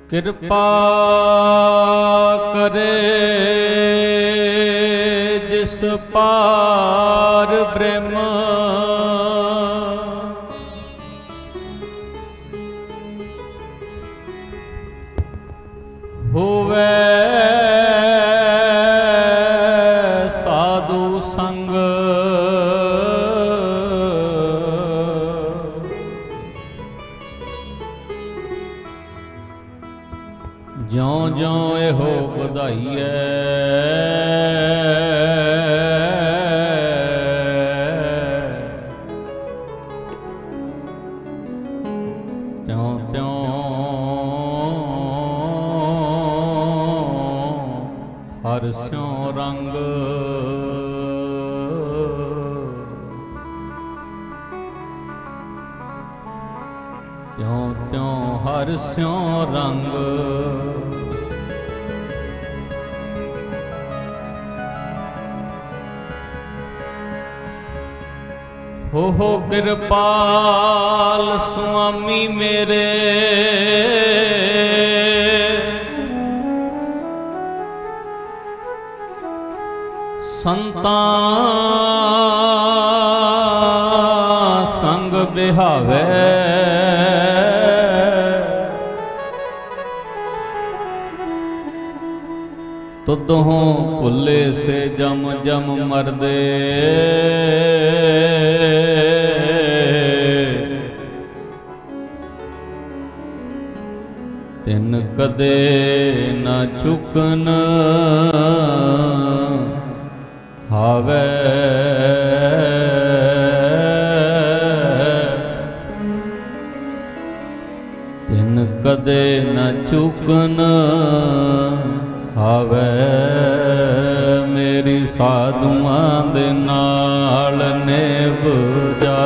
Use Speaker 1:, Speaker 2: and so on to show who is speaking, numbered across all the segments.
Speaker 1: कृपा करे जिस पार ब्रह्म होवे साधु संग ज्यों ज्यों एहो बधाईए त्यों त्यों हर स्यों रंग त्यों त्यों हर स्यों रंग हो कृपाल स्वामी मेरे संता संग बिहावे तुदहों भुले से जम जम मरदे तिन कदे न चुकन हावे तिन कदे न चुकन हावे मेरी साधुआं दे नाल निभ जा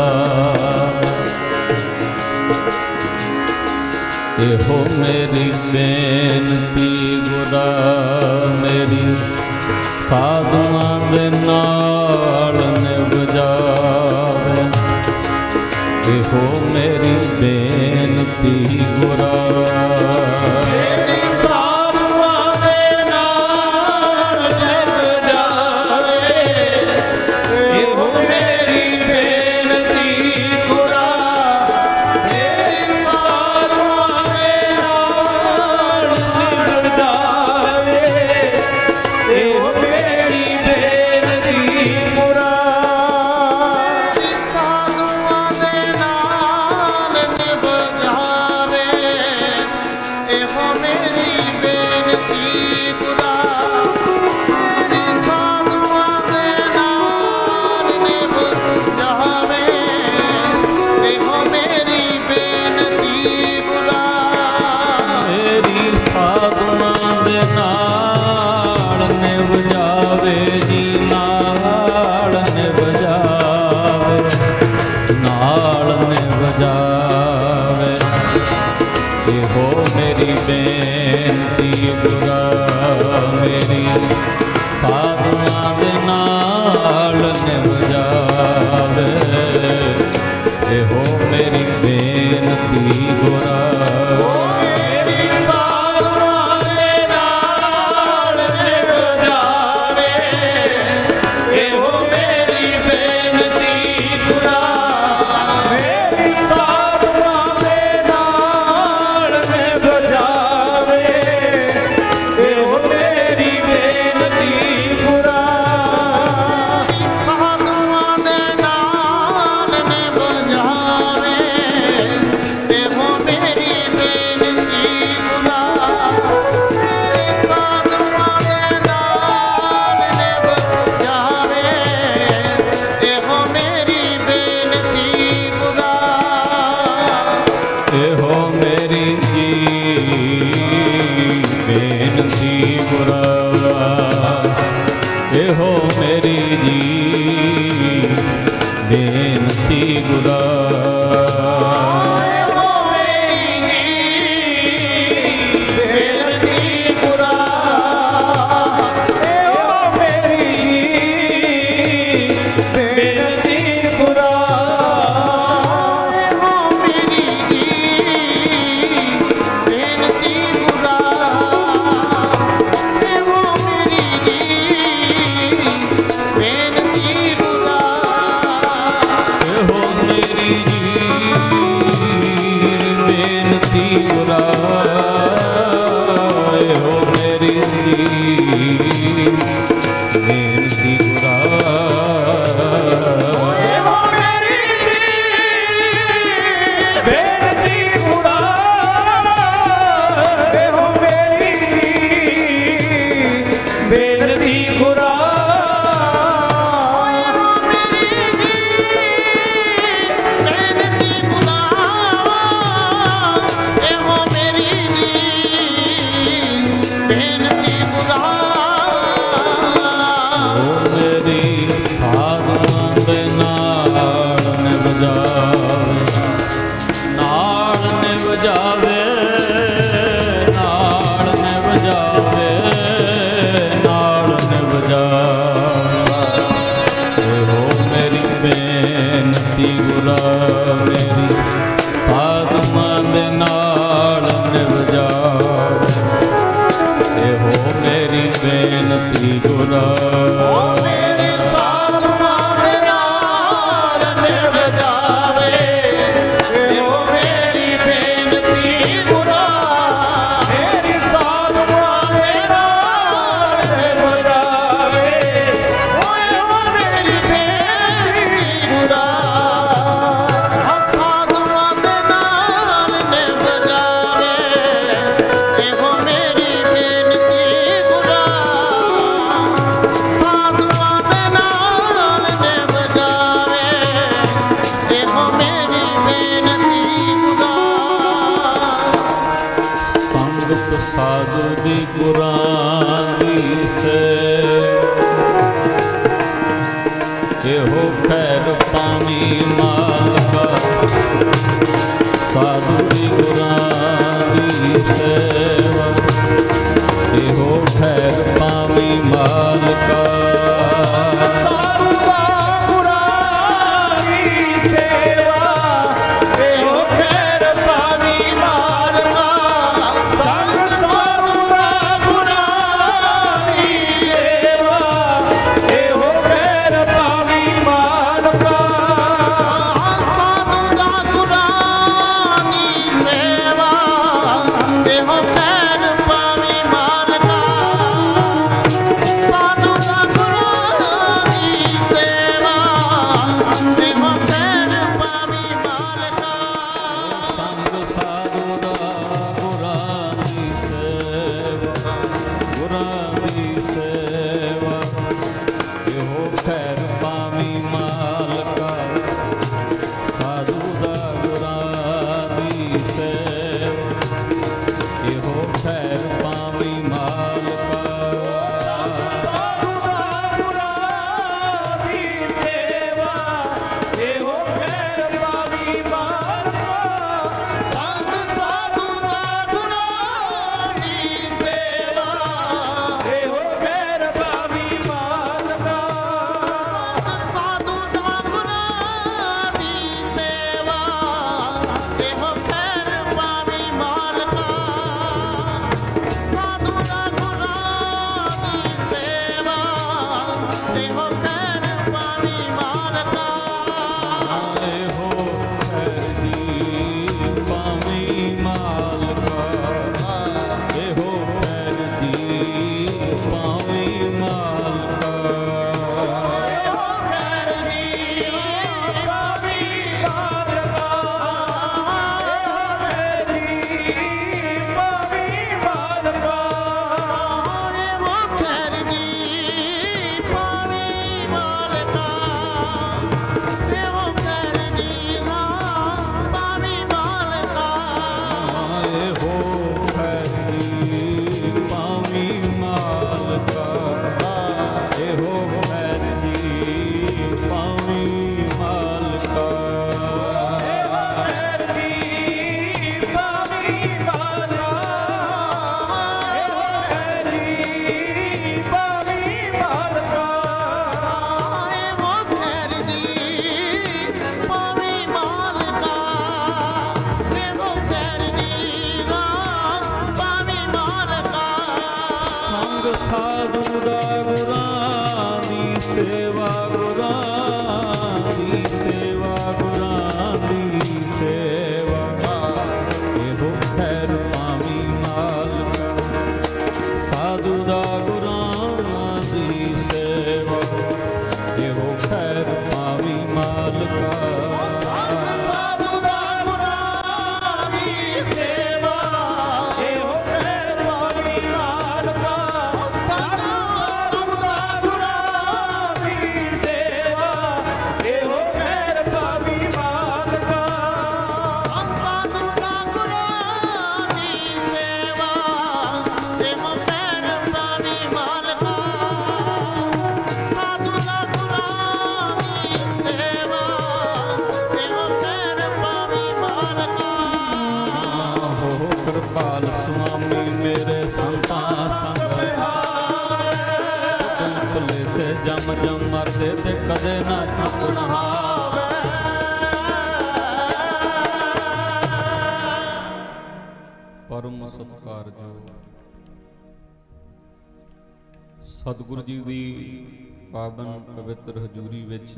Speaker 1: हो मेरी बेनती गुरा मेरी साधुआं दे नाल निभ जावे हो मेरी बेनती गुरा हो मेरी बेनती गुरा मेरी साधुआं दे नाल निभ जावे हो मेरी बेनती गुरा हो मेरी जी बेनती गुरा
Speaker 2: बेनती
Speaker 1: ਗੁਰਾ ਇਹੋ ਮੇਰੀ ਬੇਨਤੀ ਗੁਰਾ
Speaker 2: Hare
Speaker 1: मेरे संता संग तुम भुले से जम जम मरदे ते कदे ना चुप नहावे। परम सत्कारयोग सतगुरु जी दी पावन पवित्र हजूरी विच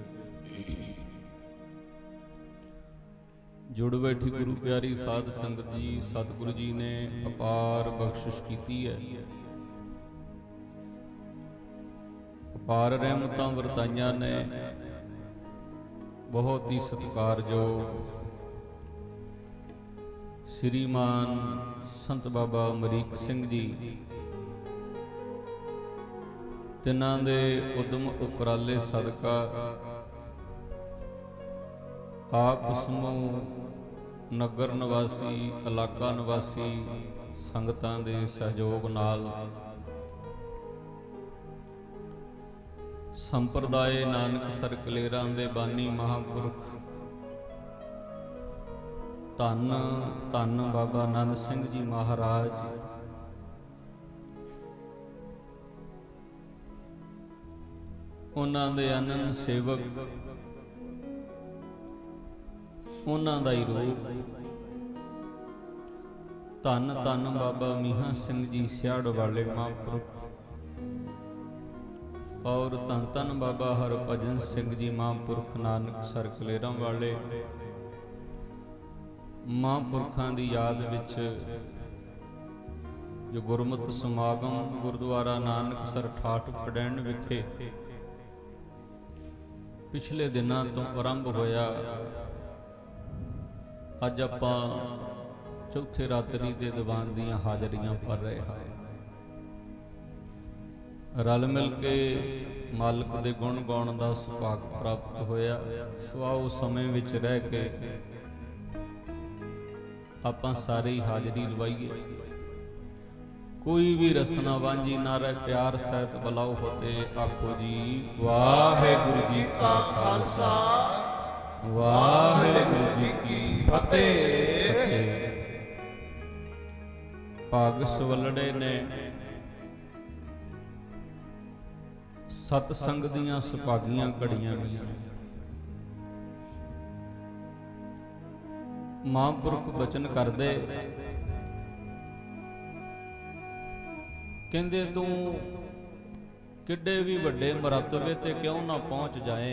Speaker 1: जुड़ बैठी गुरु प्यारी साध संगत जी, सतगुरु जी ने अपार बख्शिश की है, अपार रहमतां वरताइयां ने। बहुत ही सत्कारयोग श्रीमान संत बाबा अमरीक सिंह जी तिन्हां दे उद्यम उपराले सदका आप समूह नगर निवासी इलाका निवासी संगतां दे सहयोग नाल संप्रदाय नानकसर कलेरां दे बानी महापुरख धन धन बाबा आनंद सिंह जी महाराज उन्हां दे अनन सेवक उन्हां दा ही रूप धन धन बाबा मीहा सिंह जी सियाड़ वाले महापुरख और धन धन बाबा हरभजन सिंह जी महापुरख नानकसर कलेरां वाले महापुरखां दी याद विच जो गुरमत समागम गुरुद्वारा नानकसर ठाठ पड़ैण विखे पिछले दिनां तो आरंभ होया। अज आपां चौथे रात्रि दे दीवान दीयां हाजरियां भर रहे हैं। रल मिल के मालिक दे गुण गाउण दा सुभाग प्राप्त होया। सुआओ समय विच रह के आपां सारी हाजरी लवाईए। कोई भी रसना वांझी ना रह, प्यार सहित बुलाओ होते आखो जी वाहिगुरू जी का खालसा वाहिगुरू जी की फतेह। भाग सवलड़े ने सतसंग दियां सुभागियां घड़ियां मिलियां। महापुरख बचन करदे कहंदे तू किड्डे भी वड्डे मरतबे ते क्यों ना पहुंच जाए,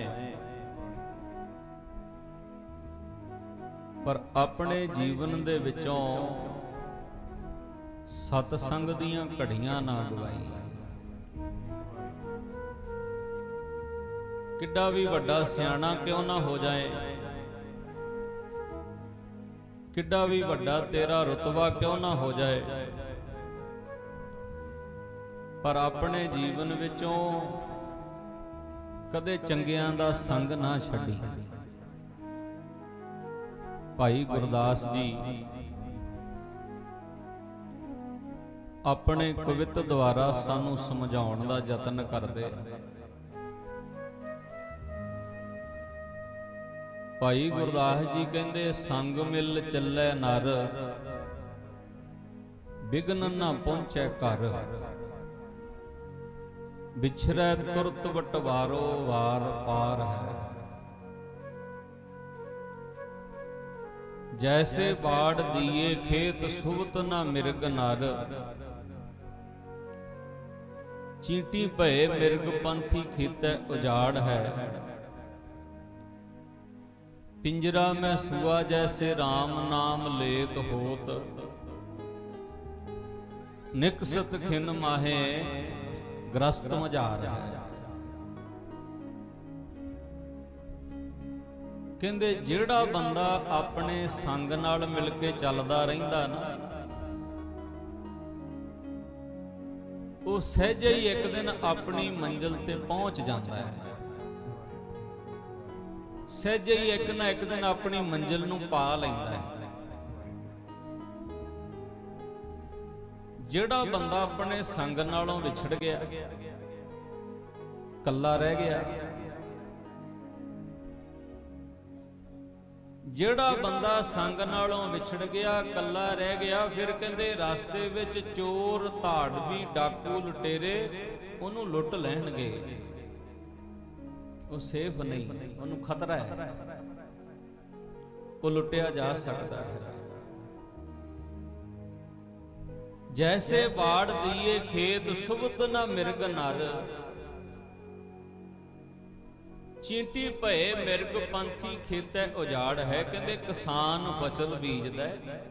Speaker 1: पर अपने जीवन दे विचों सतसंग दियां घड़ियां ना गवाई। किड्डा भी वड्डा सियाणा क्यों ना हो जाए, किड्डा भी वड्डा तेरा रुतबा क्यों ना हो जाए, पर अपने जीवन विचों कदे चंगियां दा संग ना छड्डी। भाई गुरदास जी अपने कवित द्वारा सानू समझाउण दा यतन करदे। भाई गुरदास जी कहंदे संग मिल चलै नर, बिघन ना पहुंचै घर। बिछरै तुरत बटवारो वार पार है। जैसे बाढ़ दिए खेत सुवत ना मिर्ग नर। चींटी भये मिर्ग पंथी खीतै उजाड़ है। पिंजरा में सुआ जैसे राम नाम लेत होत। निकसत खिन माहे ग्रस्त मझार है। कहंदे जिहड़ा बंदा अपने संग नाल मिल के चलदा रहिंदा ना, वो सहजे ही एक दिन अपनी मंजिल ते पहुंच जाता है। सहजे ही एक ना एक दिन अपनी मंजिल नूं पा लैंदा है। जिहड़ा बंदा अपने संग नालों विछड़ गया, कल्ला रह गया, ਜਿਹੜਾ ਬੰਦਾ ਸੰਗ ਨਾਲੋਂ ਵਿਛੜ ਗਿਆ, ਕੱਲਾ ਰਹਿ ਗਿਆ, ਫਿਰ ਕਹਿੰਦੇ ਰਸਤੇ ਵਿੱਚ ਚੋਰ, ਧਾੜਵੀ, ਡਾਕੂ, ਲੁਟੇਰੇ ਉਹਨੂੰ ਲੁੱਟ ਲੈਣਗੇ। ਉਹ ਸੇਫ ਨਹੀਂ, ਉਹਨੂੰ ਖਤਰਾ ਹੈ, ਉਹ ਲੁੱਟਿਆ ਜਾ ਸਕਦਾ ਹੈ। ਜੈਸੇ ਬਾੜ ਦੀਏ ਖੇਤ, ਸੁਬਤ ਨਾ ਮਿਰਗ ਨਰ, ਚੀਂਟੀ ਭਏ ਮਿਰਗ ਪੰਥੀ ਖੇਤੈ ਉਜਾੜ ਹੈ। ਕਹਿੰਦੇ ਕਿਸਾਨ ਫਸਲ ਬੀਜਦਾ,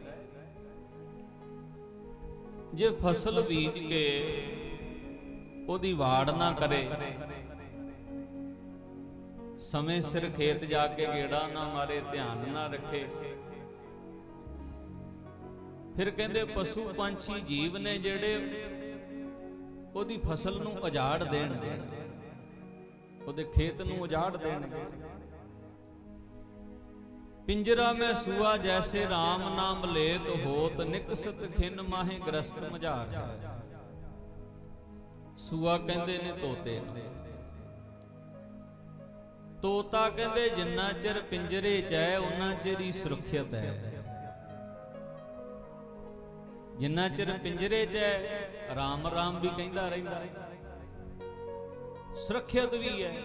Speaker 1: ਜੇ ਫਸਲ ਬੀਜ ਕੇ ਉਹਦੀ ਵਾੜ ਨਾ ਕਰੇ, ਸਮੇਂ ਸਿਰ ਖੇਤ ਜਾ ਕੇ ਗੇੜਾ ਨਾ ਮਾਰੇ, ਧਿਆਨ ਨਾ ਰੱਖੇ, ਫਿਰ ਕਹਿੰਦੇ ਪਸ਼ੂ ਪੰਛੀ ਜੀਵ ਨੇ ਜਿਹੜੇ ਉਹਦੀ ਫਸਲ ਨੂੰ ਉਜਾੜ ਦੇਣਗੇ, ਉਹਦੇ ਖੇਤ ਨੂੰ ਉਜਾੜ ਦੇਣਗੇ। ਪਿੰਜਰਾ ਮੈਂ ਸੂਆ ਜੈਸੇ RAM ਨਾਮ ਲੇਤ ਹੋਤ, ਨਿਕਸਤ ਖਿਨ ਮਾਹੇ ਗ੍ਰਸਤ ਮਝਾਰ ਹੈ। ਸੂਆ ਕਹਿੰਦੇ ਨੇ ਤੋਤੇ ਨੂੰ। ਤੋਤਾ ਕਹਿੰਦੇ ਜਿੰਨਾ ਚਿਰ ਪਿੰਜਰੇ 'ਚ ਹੈ ਉਹਨਾਂ ਚਿਰ ਹੀ ਸੁਰੱਖਿਅਤ ਹੈ। ਜਿੰਨਾ ਚਿਰ ਪਿੰਜਰੇ 'ਚ ਹੈ ਰਾਮ ਰਾਮ ਵੀ ਕਹਿੰਦਾ ਰਹਿੰਦਾ, ਸੁਰੱਖਿਅਤ ਵੀ ਹੈ।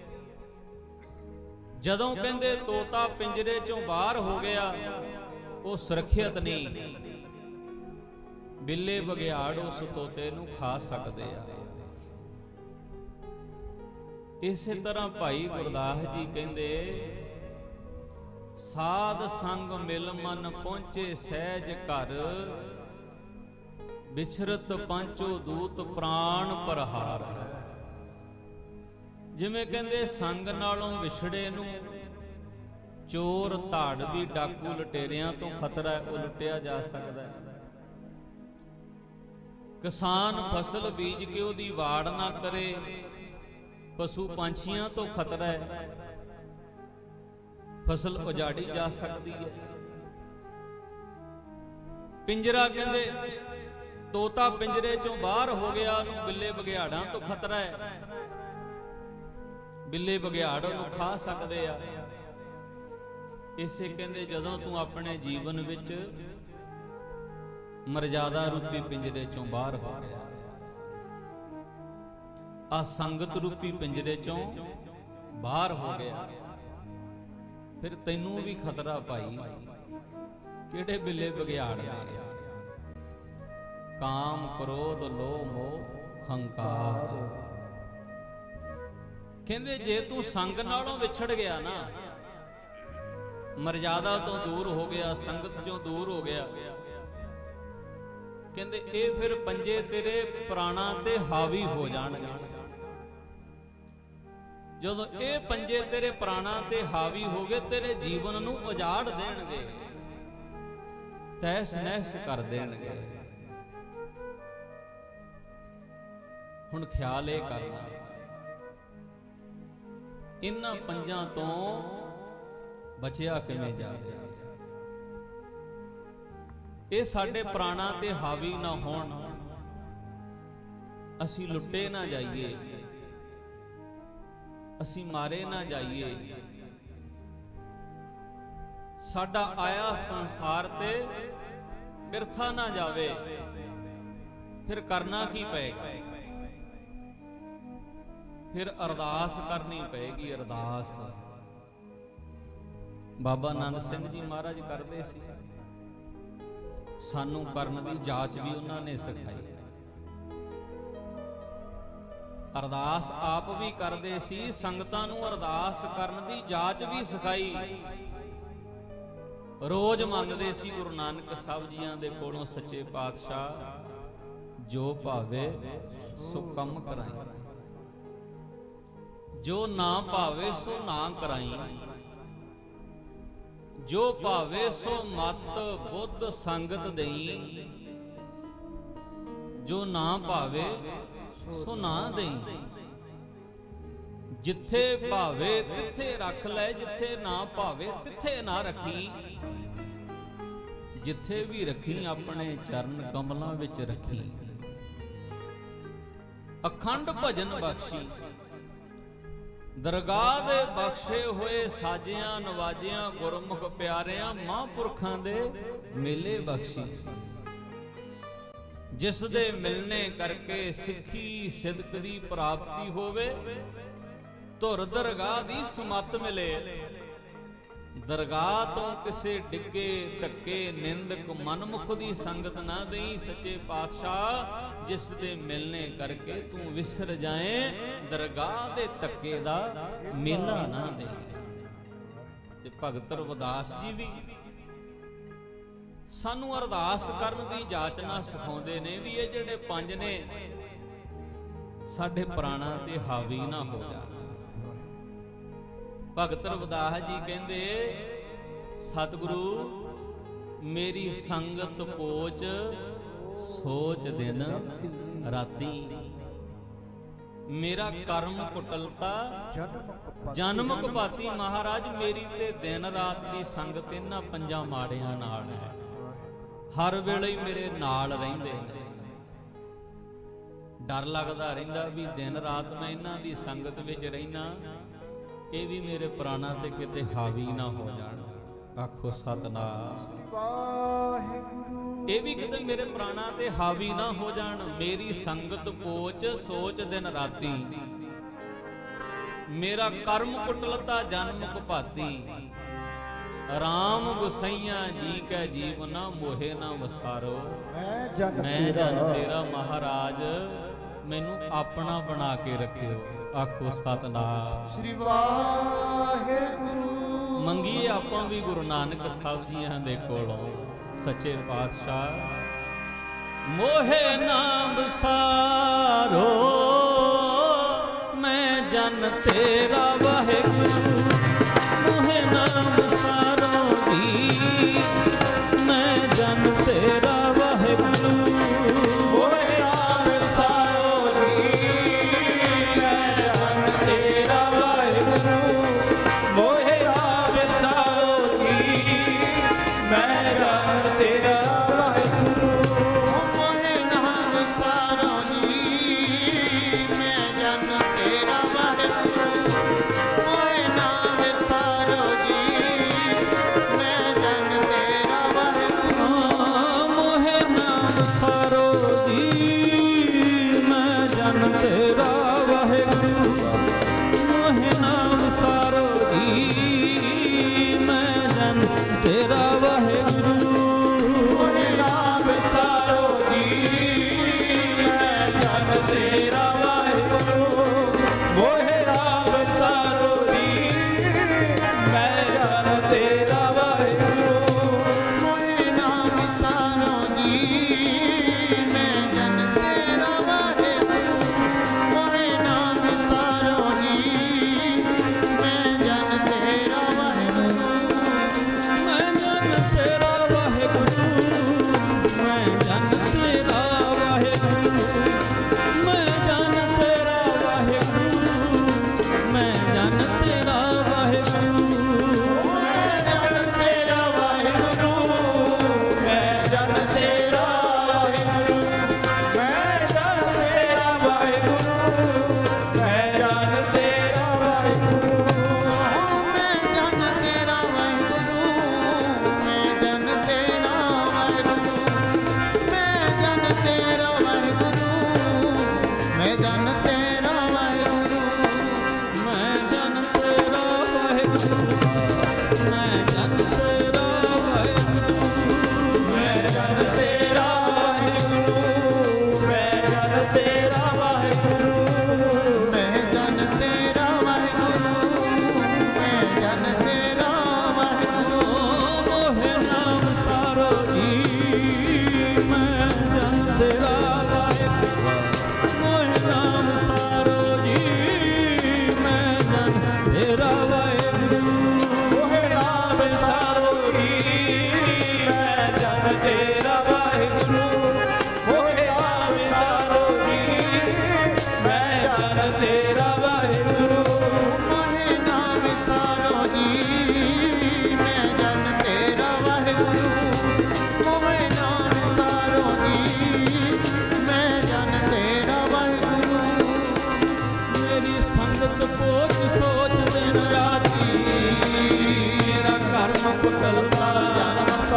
Speaker 1: ਜਦੋਂ ਕਹਿੰਦੇ ਤੋਤਾ ਪਿੰਜਰੇ 'ਚੋਂ ਬਾਹਰ ਹੋ ਗਿਆ, ਉਹ ਸੁਰੱਖਿਅਤ ਨਹੀਂ। ਬਿੱਲੇ ਬਘਿਆੜ ਉਸ ਤੋਤੇ ਨੂੰ ਖਾ ਸਕਦੇ ਆ। ਇਸੇ ਤਰ੍ਹਾਂ ਭਾਈ ਗੁਰਦਾਸ ਜੀ ਕਹਿੰਦੇ, ਸਾਧ ਸੰਗ ਮਿਲ ਮਨ ਪਹੁੰਚੇ ਸਹਿਜ ਘਰ, ਵਿਛਰਤ ਪੰਚੋ ਦੂਤ ਪ੍ਰਾਣ ਪ੍ਰਹਾਰ ਹੈ। ਜਿਵੇਂ ਕਹਿੰਦੇ ਸੰਗ ਨਾਲੋਂ ਵਿਛੜੇ ਨੂੰ ਚੋਰ, ਧਾੜਵੀ, ਡਾਕੂ, ਲੁਟੇਰਿਆਂ ਤੋਂ ਖਤਰਾ ਹੈ, ਉਹ ਲੁੱਟਿਆ ਜਾ ਸਕਦਾ ਹੈ। ਕਿਸਾਨ ਫਸਲ ਬੀਜ ਕੇ ਉਹਦੀ ਵਾੜ ਨਾ ਕਰੇ, ਪਸ਼ੂ ਪੰਛੀਆਂ ਤੋਂ ਖਤਰਾ ਹੈ, ਫਸਲ ਉਜਾੜੀ ਜਾ ਸਕਦੀ ਹੈ। ਪਿੰਜਰਾ ਕਹਿੰਦੇ ਤੋਤਾ ਪਿੰਜਰੇ ਚੋਂ ਬਾਹਰ ਹੋ ਗਿਆ, ਉਹਨੂੰ ਬਿੱਲੇ ਬਘਿਆੜਾਂ ਤੋਂ ਖਤਰਾ ਹੈ, ਬਿੱਲੇ ਬਘਿਆੜ ਉਹਨੂੰ ਖਾ ਸਕਦੇ ਆ। ਇਸੇ ਕਹਿੰਦੇ ਜਦੋਂ ਤੂੰ ਆਪਣੇ ਜੀਵਨ ਵਿੱਚ ਮਰਜ਼ਾਦਾ ਰੂਪੀ ਪਿੰਜਰੇ ਚੋਂ ਬਾਹਰ ਹੋ ਗਿਆ, ਆ ਸੰਗਤ ਰੂਪੀ ਪਿੰਜਰੇ ਚੋਂ ਬਾਹਰ ਹੋ ਗਿਆ, ਫਿਰ ਤੈਨੂੰ ਵੀ ਖਤਰਾ ਭਾਈ। ਕਿਹੜੇ ਬਿੱਲੇ ਬਘਿਆੜ ਨੇ? ਕਾਮ, ਕ੍ਰੋਧ, ਲੋਭ, ਮੋਹ, ਹੰਕਾਰ। ਕਹਿੰਦੇ ਜੇ ਤੂੰ ਸੰਗ ਨਾਲੋਂ ਵਿਛੜ ਗਿਆ ਨਾ, ਮਰਜ਼ਾਦਾ ਤੋਂ ਦੂਰ ਹੋ ਗਿਆ, ਸੰਗਤ ਚੋਂ ਦੂਰ ਹੋ ਗਿਆ, ਕਹਿੰਦੇ ਇਹ ਫਿਰ ਪੰਜੇ ਤੇਰੇ ਪ੍ਰਾਣਾਂ ਤੇ ਹਾਵੀ ਹੋ ਜਾਣਗੇ। ਜਦੋਂ ਇਹ ਪੰਜੇ ਤੇਰੇ ਪ੍ਰਾਣਾਂ ਤੇ ਹਾਵੀ ਹੋ ਗਏ, ਤੇਰੇ ਜੀਵਨ ਨੂੰ ਉਜਾੜ ਦੇਣਗੇ, ਤਹਿਸ ਨਹਿਸ ਕਰ ਦੇਣਗੇ। ਹੁਣ ਖਿਆਲ ਇਹ ਕਰਨਾ, ਇਹਨਾਂ ਪੰਜਾਂ ਤੋਂ ਬਚਿਆ ਕਿਵੇਂ ਜਾਵੇ? ਇਹ ਸਾਡੇ ਪ੍ਰਾਣਾਂ ਤੇ ਹਾਵੀ ਨਾ ਹੋਣ, ਅਸੀਂ ਲੁੱਟੇ ਨਾ ਜਾਈਏ, ਅਸੀਂ ਮਾਰੇ ਨਾ ਜਾਈਏ, ਸਾਡਾ ਆਇਆ ਸੰਸਾਰ ਤੇ ਬਿਰਥਾ ਨਾ ਜਾਵੇ। ਫਿਰ ਕਰਨਾ ਕੀ ਪਏਗਾ? ਫਿਰ ਅਰਦਾਸ ਕਰਨੀ ਪਏਗੀ। ਅਰਦਾਸ ਬਾਬਾ ਆਨੰਦ ਸਿੰਘ ਜੀ ਮਹਾਰਾਜ ਕਰਦੇ ਸੀ, ਸਾਨੂੰ ਕਰਨ ਦੀ ਜਾਚ ਵੀ ਉਹਨਾਂ ਨੇ ਸਿਖਾਈ। ਅਰਦਾਸ ਆਪ ਵੀ ਕਰਦੇ ਸੀ, ਸੰਗਤਾਂ ਨੂੰ ਅਰਦਾਸ ਕਰਨ ਦੀ ਜਾਚ ਵੀ ਸਿਖਾਈ। ਰੋਜ਼ ਮੰਗਦੇ ਸੀ ਗੁਰੂ ਨਾਨਕ ਸਾਹਿਬ ਜੀਆਂ ਦੇ ਕੋਲੋਂ, ਸੱਚੇ ਪਾਤਸ਼ਾਹ ਜੋ ਭਾਵੇ ਸੋ ਕੰਮ ਕਰਾਈ, ਜੋ ਨਾ ਭਾਵੇ ਸੋ ਨਾ ਕਰਾਈ, ਜੋ ਭਾਵੇ ਸੋ ਮਤ ਬੁੱਧ ਸੰਗਤ ਦੇਈ, ਜੋ ਨਾ ਭਾਵੇ ਸੋ ਨਾ ਦੇਈ। ਜਿੱਥੇ ਭਾਵੇ ਤਿੱਥੇ ਰੱਖ ਲੈ, ਜਿੱਥੇ ਨਾ ਭਾਵੇ ਤਿੱਥੇ ਨਾ ਰੱਖੀ। ਜਿੱਥੇ ਵੀ ਰੱਖੀ ਆਪਣੇ ਚਰਨ ਕਮਲਾਂ ਵਿੱਚ ਰੱਖੀ। ਅਖੰਡ ਭਜਨ ਬਖਸ਼ੀ। ਦਰਗਾਹ ਦੇ ਬਖਸ਼ੇ ਹੋਏ ਸਾਜਿਆਂ ਨਵਾਜਿਆਂ ਗੁਰਮੁਖ ਪਿਆਰਿਆਂ ਮਹਾਂਪੁਰਖਾਂ ਦੇ ਮੇਲੇ ਬਖਸ਼ੀ, ਜਿਸ ਦੇ ਮਿਲਣੇ ਕਰਕੇ ਸਿੱਖੀ ਸਿਦਕ ਦੀ ਪ੍ਰਾਪਤੀ ਹੋਵੇ, ਧੁਰ ਦਰਗਾਹ ਦੀ ਸਮੱਤ ਮਿਲੇ। ਦਰਗਾਹ ਤੋਂ ਕਿਸੇ ਡਿੱਗੇ ਧੱਕੇ ਨਿੰਦਕ ਮਨਮੁਖ ਦੀ ਸੰਗਤ ਨਾ ਦੇਈ ਸੱਚੇ ਪਾਤਸ਼ਾਹ, ਜਿਸ ਦੇ ਮਿਲਣੇ ਕਰਕੇ ਤੂੰ ਵਿਸਰ ਜਾਏ, ਦਰਗਾਹ ਦੇ ਧੱਕੇ ਦਾ ਮੇਲਾ ਨਾ ਦੇ। ਤੇ ਭਗਤ ਰਵਿਦਾਸ ਜੀ ਵੀ ਸਾਨੂੰ ਅਰਦਾਸ ਕਰਨ ਦੀ ਜਾਚਨਾ ਸਿਖਾਉਂਦੇ ਨੇ ਵੀ ਇਹ ਜਿਹੜੇ ਪੰਜ ਨੇ ਸਾਡੇ ਪ੍ਰਾਣਾਂ ਤੇ ਹਾਵੀ ਨਾ ਹੋ ਜਾਣ। ਭਗਤ ਰਵਿਦਾਸ ਜੀ ਕਹਿੰਦੇ, ਸਤਿਗੁਰੂ ਮੇਰੀ ਸੰਗਤ ਪੋਚ ਸੋਚ ਦਿਨ ਰਾਤੀ, ਮੇਰਾ ਕਰਮ ਕੁਟਲਤਾ ਜਨਮ ਕੁਪਾਤੀ। ਮਹਾਰਾਜ ਮੇਰੀ ਤੇ ਦਿਨ ਰਾਤ ਦੀ ਸੰਗਤ ਇਹਨਾਂ ਪੰਜਾਂ ਮਾੜਿਆਂ ਨਾਲ ਹੈ, ਹਰ ਵੇਲੇ ਹੀ ਮੇਰੇ ਨਾਲ ਰਹਿੰਦੇ ਨੇ। ਡਰ ਲੱਗਦਾ ਰਹਿੰਦਾ ਵੀ ਦਿਨ ਰਾਤ ਮੈਂ ਇਹਨਾਂ ਦੀ ਸੰਗਤ ਵਿੱਚ ਰਹਿਣਾ, ਇਹ ਵੀ ਮੇਰੇ ਪ੍ਰਾਣਾਂ ਤੇ ਕਿਤੇ ਹਾਵੀ ਨਾ ਹੋ ਜਾਣ। ਆਖੋ ਸਤਿਨਾਮ ਵਾਹਿਗੁਰੂ। ਇਹ ਵੀ ਕਿਤੇ ਮੇਰੇ ਪ੍ਰਾਣਾਂ ਤੇ ਹਾਵੀ ਨਾ ਹੋ ਜਾਣ। ਮੇਰੀ ਸੰਗਤ ਪੋਚ ਸੋਚ ਦਿਨ ਰਾਤੀ, ਮੇਰਾ ਕਰਮ ਕੁਟਲਤਾ ਜਨਮ ਕੁਪਾਤੀ। ਰਾਮ ਗੁਸਈਆਂ ਜੀ ਕੈ ਜੀਵ ਨਾ ਮੋਹੇ ਨਾ ਵਸਾਰੋ, ਮੈਂ ਜਨ ਤੇਰਾ ਮਹਾਰਾਜ ਮੈਨੂੰ ਆਪਣਾ ਬਣਾ ਕੇ ਰੱਖਿਓ। ਆਖੋ ਸਤਿਨਾਮ ਸ੍ਰੀ ਵਾਹਿਗੁਰੂ। ਮੰਗੀਏ ਆਪਾਂ ਵੀ ਗੁਰੂ ਨਾਨਕ ਸਾਹਿਬ ਜੀਆਂ ਦੇ ਕੋਲੋਂ, ਸੱਚੇ ਪਾਤਸ਼ਾਹ ਮੋਹੇ ਨਾ ਵਸਾਰੋ, ਮੈਂ ਜਨ ਤੇਰਾ ਵਾਹਿਗੁਰੂ। ਮੋਹੇ ਨਾ ਵਸਾਰੋ ਜੀ, ਮੈਂ ਜਨ ਤੇਰਾ ਵਾਹਿਗੁਰੂ। ਮੋਹੇ ਨਾ ਵਸਾਰੋ ਜੀ, ਮੈਂ ਜਨ ਤੇਰਾ ਵਾਹਿਗੁਰੂ। ਮੋਹੇ ਨਾ ਵਸਾਰੋ ਜੀ, ਮੈਂ ਜਨ ਤੇਰਾ ਵਾਹਿਗੁਰੂ। ਮੋਹੇ ਨਾ ਵਸਾਰੋ ਜੀ, ਮੈਂ ਜਨ ਤੇਰਾ ਵਾਹਿਗੁਰੂ।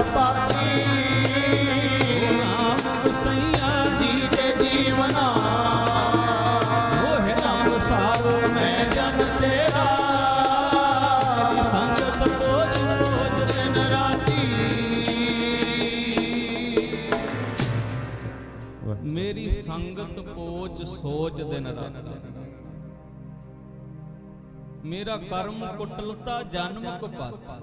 Speaker 2: ਪਾਤੀ।
Speaker 1: ਰਾਮ ਗੁਸਈਆ
Speaker 2: ਜੀ ਕੇ ਜੀਵਨਾ
Speaker 1: ਮੋਹਿ ਨਾਮ ਵਸਾਰੋ
Speaker 2: ਮੈਂ ਜਨ ਤੇਰਾ।
Speaker 1: ਮੇਰੀ ਸੰਗਤ ਪੋਚ ਸੋਚ
Speaker 2: ਦਿਨ ਰਾਤੀ
Speaker 1: ਮੇਰੀ ਸੰਗਤ ਪੋਚ ਸੋਚ ਦਿਨ ਰਾਤੀ। ਮੇਰਾ ਕਰਮ ਕੁਟਲਤਾ ਜਨਮ ਕੁਪਾਤਾ।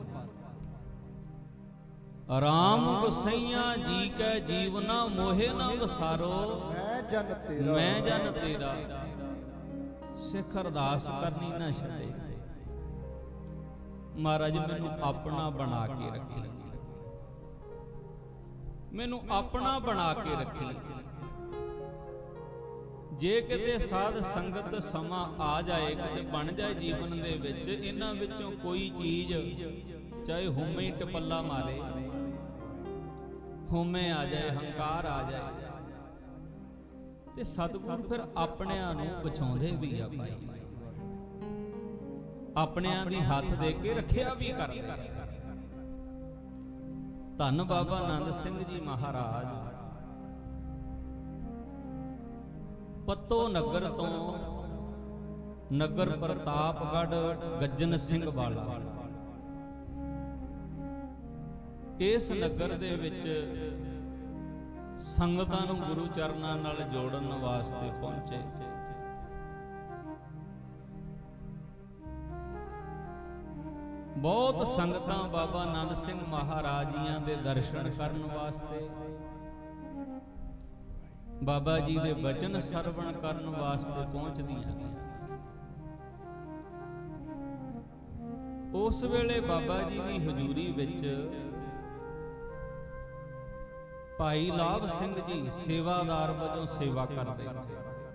Speaker 1: ਰਾਮ ਗੁਸਈਆ ਜੀ ਕੈ ਜੀਵਨਾ ਮੋਹਿ ਨਾ ਵਸਾਰੋ
Speaker 2: ਮੈਂ ਜਨ ਤੇਰਾ।
Speaker 1: ਮੈਂ ਜਨ ਤੇਰਾ। ਸਿੱਖ ਅਰਦਾਸ ਕਰਨੀ ਨਾ ਛੱਡੇ। ਮਹਾਰਾਜ ਮੈਨੂੰ ਆਪਣਾ ਬਣਾ ਕੇ ਰੱਖੀ, ਮੈਨੂੰ ਆਪਣਾ ਬਣਾ ਕੇ ਰੱਖੀ। ਜੇ ਕਿਤੇ ਸਾਧ ਸੰਗਤ ਸਮਾਂ ਆ ਜਾਏ, ਕਿਤੇ ਬਣ ਜਾਏ ਜੀਵਨ ਦੇ ਵਿੱਚ, ਇਹਨਾਂ ਵਿੱਚੋਂ ਕੋਈ ਚੀਜ਼ ਚਾਹੇ ਹਉਮੈ ਟਪੱਲਾ ਮਾਰੇ, ਹਉਮੈ ਆ ਜਾਏ, ਹੰਕਾਰ ਆ ਜਾਏ, ਤੇ ਸਤਿਗੁਰ ਫਿਰ ਆਪਣਿਆਂ ਨੂੰ ਬਚਾਉਂਦੇ ਵੀ ਆ ਭਾਈ, ਆਪਣਿਆਂ ਦੀ ਹੱਥ ਦੇ ਕੇ ਰੱਖਿਆ ਵੀ ਕਰਦੇ ਆ। ਧੰਨ ਬਾਬਾ ਆਨੰਦ ਸਿੰਘ ਜੀ ਮਹਾਰਾਜ ਪੱਤੋ ਨਗਰ ਤੋਂ ਨਗਰ ਪ੍ਰਤਾਪਗੜ੍ਹ ਗੱਜਨ ਸਿੰਘ ਵਾਲਾ, ਇਸ ਨਗਰ ਦੇ ਵਿੱਚ ਸੰਗਤਾਂ ਨੂੰ ਗੁਰੂ ਚਰਨਾਂ ਨਾਲ ਜੋੜਨ ਵਾਸਤੇ ਪਹੁੰਚੇ। ਬਹੁਤ ਸੰਗਤਾਂ ਬਾਬਾ ਆਨੰਦ ਸਿੰਘ ਮਹਾਰਾਜ ਜੀਆਂ ਦੇ ਦਰਸ਼ਨ ਕਰਨ ਵਾਸਤੇ, ਬਾਬਾ ਜੀ ਦੇ ਬਚਨ ਸਰਵਣ ਕਰਨ ਵਾਸਤੇ ਪਹੁੰਚਦੀਆਂ ਨੇ। ਉਸ ਵੇਲੇ ਬਾਬਾ ਜੀ ਦੀ ਹਜ਼ੂਰੀ ਵਿੱਚ ਭਾਈ ਲਾਭ ਸਿੰਘ ਜੀ ਸੇਵਾਦਾਰ ਵਜੋਂ ਸੇਵਾ ਕਰਦੇ ਨੇ।